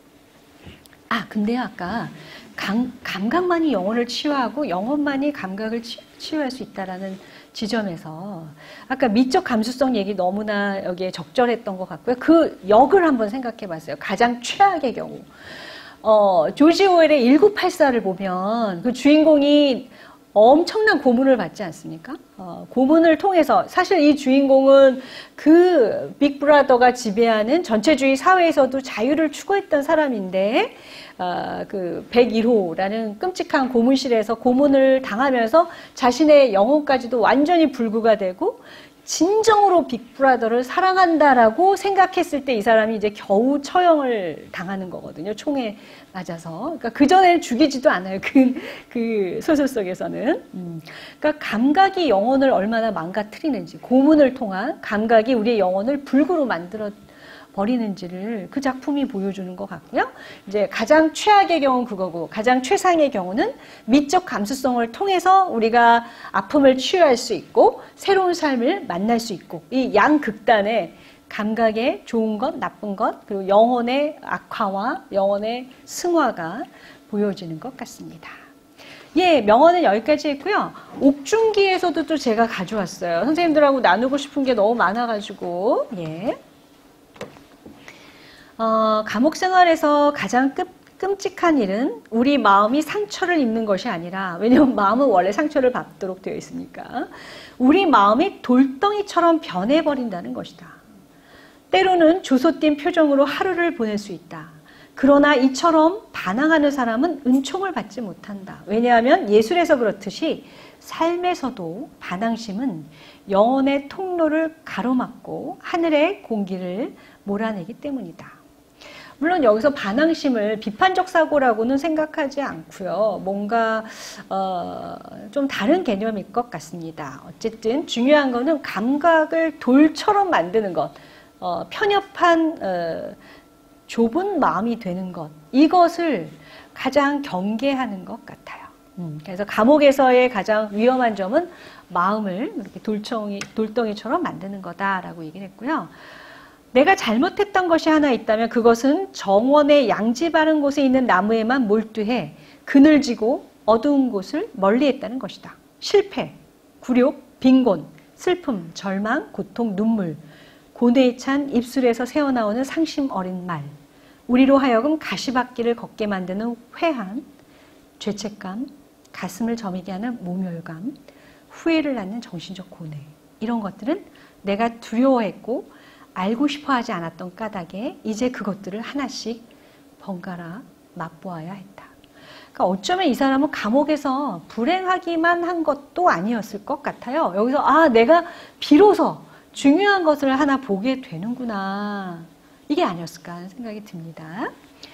아, 근데 아까 감, 감각만이 영혼을 치유하고 영혼만이 감각을 치, 치유할 수 있다라는 지점에서 아까 미적 감수성 얘기 너무나 여기에 적절했던 것 같고요. 그 역을 한번 생각해 봤어요. 가장 최악의 경우. 어, 조지 오웰의 천구백팔십사를 보면 그 주인공이 엄청난 고문을 받지 않습니까? 어, 고문을 통해서 사실 이 주인공은 그 빅브라더가 지배하는 전체주의 사회에서도 자유를 추구했던 사람인데 어, 그 백일 호라는 끔찍한 고문실에서 고문을 당하면서 자신의 영혼까지도 완전히 불구가 되고 진정으로 빅브라더를 사랑한다라고 생각했을 때 이 사람이 이제 겨우 처형을 당하는 거거든요. 총에 맞아서. 그러니까 그전에는 죽이지도 않아요. 그, 그 소설 속에서는. 음. 그러니까 감각이 영혼을 얼마나 망가뜨리는지, 고문을 통한 감각이 우리의 영혼을 불구로 만들어 버리는지를 그 작품이 보여주는 것 같고요. 이제 가장 최악의 경우는 그거고 가장 최상의 경우는 미적 감수성을 통해서 우리가 아픔을 치유할 수 있고 새로운 삶을 만날 수 있고 이 양극단의 감각의 좋은 것, 나쁜 것 그리고 영혼의 악화와 영혼의 승화가 보여지는 것 같습니다. 예, 명언은 여기까지 했고요. 옥중기에서도 또 제가 가져왔어요. 선생님들하고 나누고 싶은 게 너무 많아가지고 예. 어, 감옥 생활에서 가장 끔, 끔찍한 일은 우리 마음이 상처를 입는 것이 아니라 왜냐하면 마음은 원래 상처를 받도록 되어 있으니까 우리 마음이 돌덩이처럼 변해버린다는 것이다. 때로는 조소띤 표정으로 하루를 보낼 수 있다. 그러나 이처럼 반항하는 사람은 은총을 받지 못한다. 왜냐하면 예술에서 그렇듯이 삶에서도 반항심은 영혼의 통로를 가로막고 하늘의 공기를 몰아내기 때문이다. 물론 여기서 반항심을 비판적 사고라고는 생각하지 않고요. 뭔가 어, 좀 다른 개념일 것 같습니다. 어쨌든 중요한 거는 감각을 돌처럼 만드는 것, 어, 편협한 어, 좁은 마음이 되는 것, 이것을 가장 경계하는 것 같아요. 음, 그래서 감옥에서의 가장 위험한 점은 마음을 이렇게 돌덩이, 돌덩이처럼 만드는 거다라고 얘기를 했고요. 내가 잘못했던 것이 하나 있다면 그것은 정원의 양지 바른 곳에 있는 나무에만 몰두해 그늘지고 어두운 곳을 멀리했다는 것이다. 실패, 굴욕, 빈곤, 슬픔, 절망, 고통, 눈물, 고뇌에 찬 입술에서 새어나오는 상심 어린 말, 우리로 하여금 가시밭길을 걷게 만드는 회한, 죄책감, 가슴을 저미게 하는 모멸감, 후회를 낳는 정신적 고뇌, 이런 것들은 내가 두려워했고 알고 싶어하지 않았던 까닭에 이제 그것들을 하나씩 번갈아 맛보아야 했다. 그러니까 어쩌면 이 사람은 감옥에서 불행하기만 한 것도 아니었을 것 같아요. 여기서 아, 내가 비로소 중요한 것을 하나 보게 되는구나, 이게 아니었을까 하는 생각이 듭니다.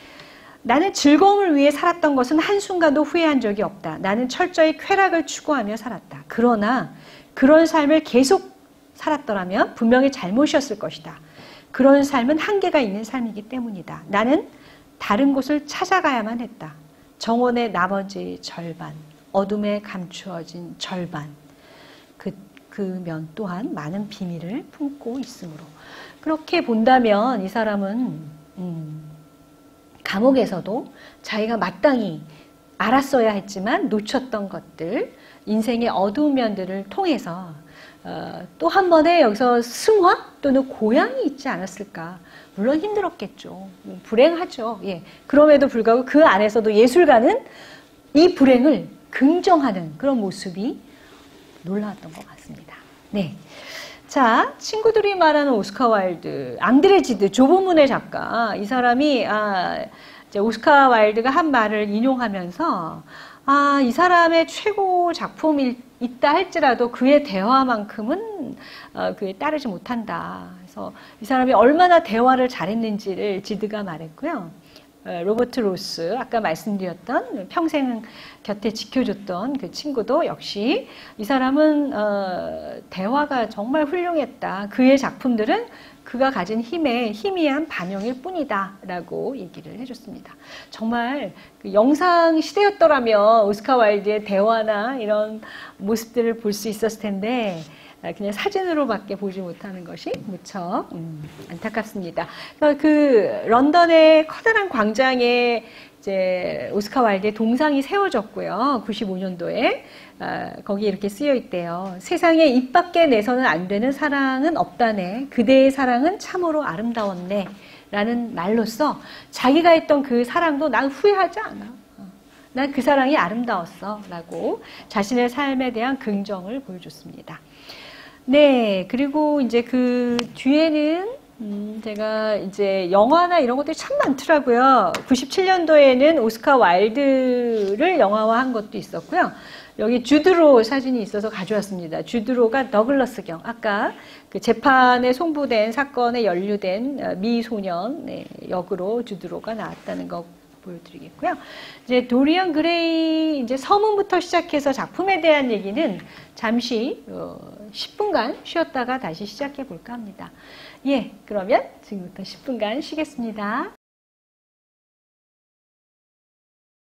나는 즐거움을 위해 살았던 것은 한순간도 후회한 적이 없다. 나는 철저히 쾌락을 추구하며 살았다. 그러나 그런 삶을 계속 살았더라면 분명히 잘못이었을 것이다. 그런 삶은 한계가 있는 삶이기 때문이다. 나는 다른 곳을 찾아가야만 했다. 정원의 나머지 절반, 어둠에 감추어진 절반, 그, 그 면 또한 많은 비밀을 품고 있으므로. 그렇게 본다면 이 사람은 음, 감옥에서도 자기가 마땅히 알았어야 했지만 놓쳤던 것들, 인생의 어두운 면들을 통해서 어, 또 한 번의 여기서 승화 또는 고향이 있지 않았을까. 물론 힘들었겠죠. 불행하죠. 예. 그럼에도 불구하고 그 안에서도 예술가는 이 불행을 긍정하는 그런 모습이 놀라웠던 것 같습니다. 네. 자, 친구들이 말하는 오스카 와일드, 앙드레 지드, 좁은 문의 작가. 이 사람이 아, 이제 오스카 와일드가 한 말을 인용하면서 아, 이 사람의 최고 작품이 있다 할지라도 그의 대화만큼은 어, 그에 따르지 못한다. 그래서 이 사람이 얼마나 대화를 잘했는지를 지드가 말했고요. 어, 로버트 로스, 아까 말씀드렸던 평생 곁에 지켜줬던 그 친구도 역시 이 사람은 어, 대화가 정말 훌륭했다. 그의 작품들은 그가 가진 힘의 희미한 반영일 뿐이다 라고 얘기를 해줬습니다. 정말 그 영상 시대였더라면 오스카 와일드의 대화나 이런 모습들을 볼 수 있었을 텐데 그냥 사진으로밖에 보지 못하는 것이 무척 음, 안타깝습니다. 그 런던의 커다란 광장에 이제 오스카 와일드의 동상이 세워졌고요. 구십오 년도에 아, 거기에 이렇게 쓰여 있대요. 세상에 입 밖에 내서는 안 되는 사랑은 없다네. 그대의 사랑은 참으로 아름다웠네. 라는 말로써 자기가 했던 그 사랑도 난 후회하지 않아. 난 그 사랑이 아름다웠어. 라고 자신의 삶에 대한 긍정을 보여줬습니다. 네, 그리고 이제 그 뒤에는 음, 제가 이제 영화나 이런 것들이 참 많더라고요. 구십칠 년도에는 오스카 와일드를 영화화한 것도 있었고요. 여기 주드로 사진이 있어서 가져왔습니다. 주드로가 더글러스경, 아까 그 재판에 송부된 사건에 연루된 미 소년 네, 역으로 주드로가 나왔다는 거 보여드리겠고요. 이제 도리언 그레이 이제 서문부터 시작해서 작품에 대한 얘기는 잠시 어, 십 분간 쉬었다가 다시 시작해 볼까 합니다. 예, 그러면 지금부터 십 분간 쉬겠습니다.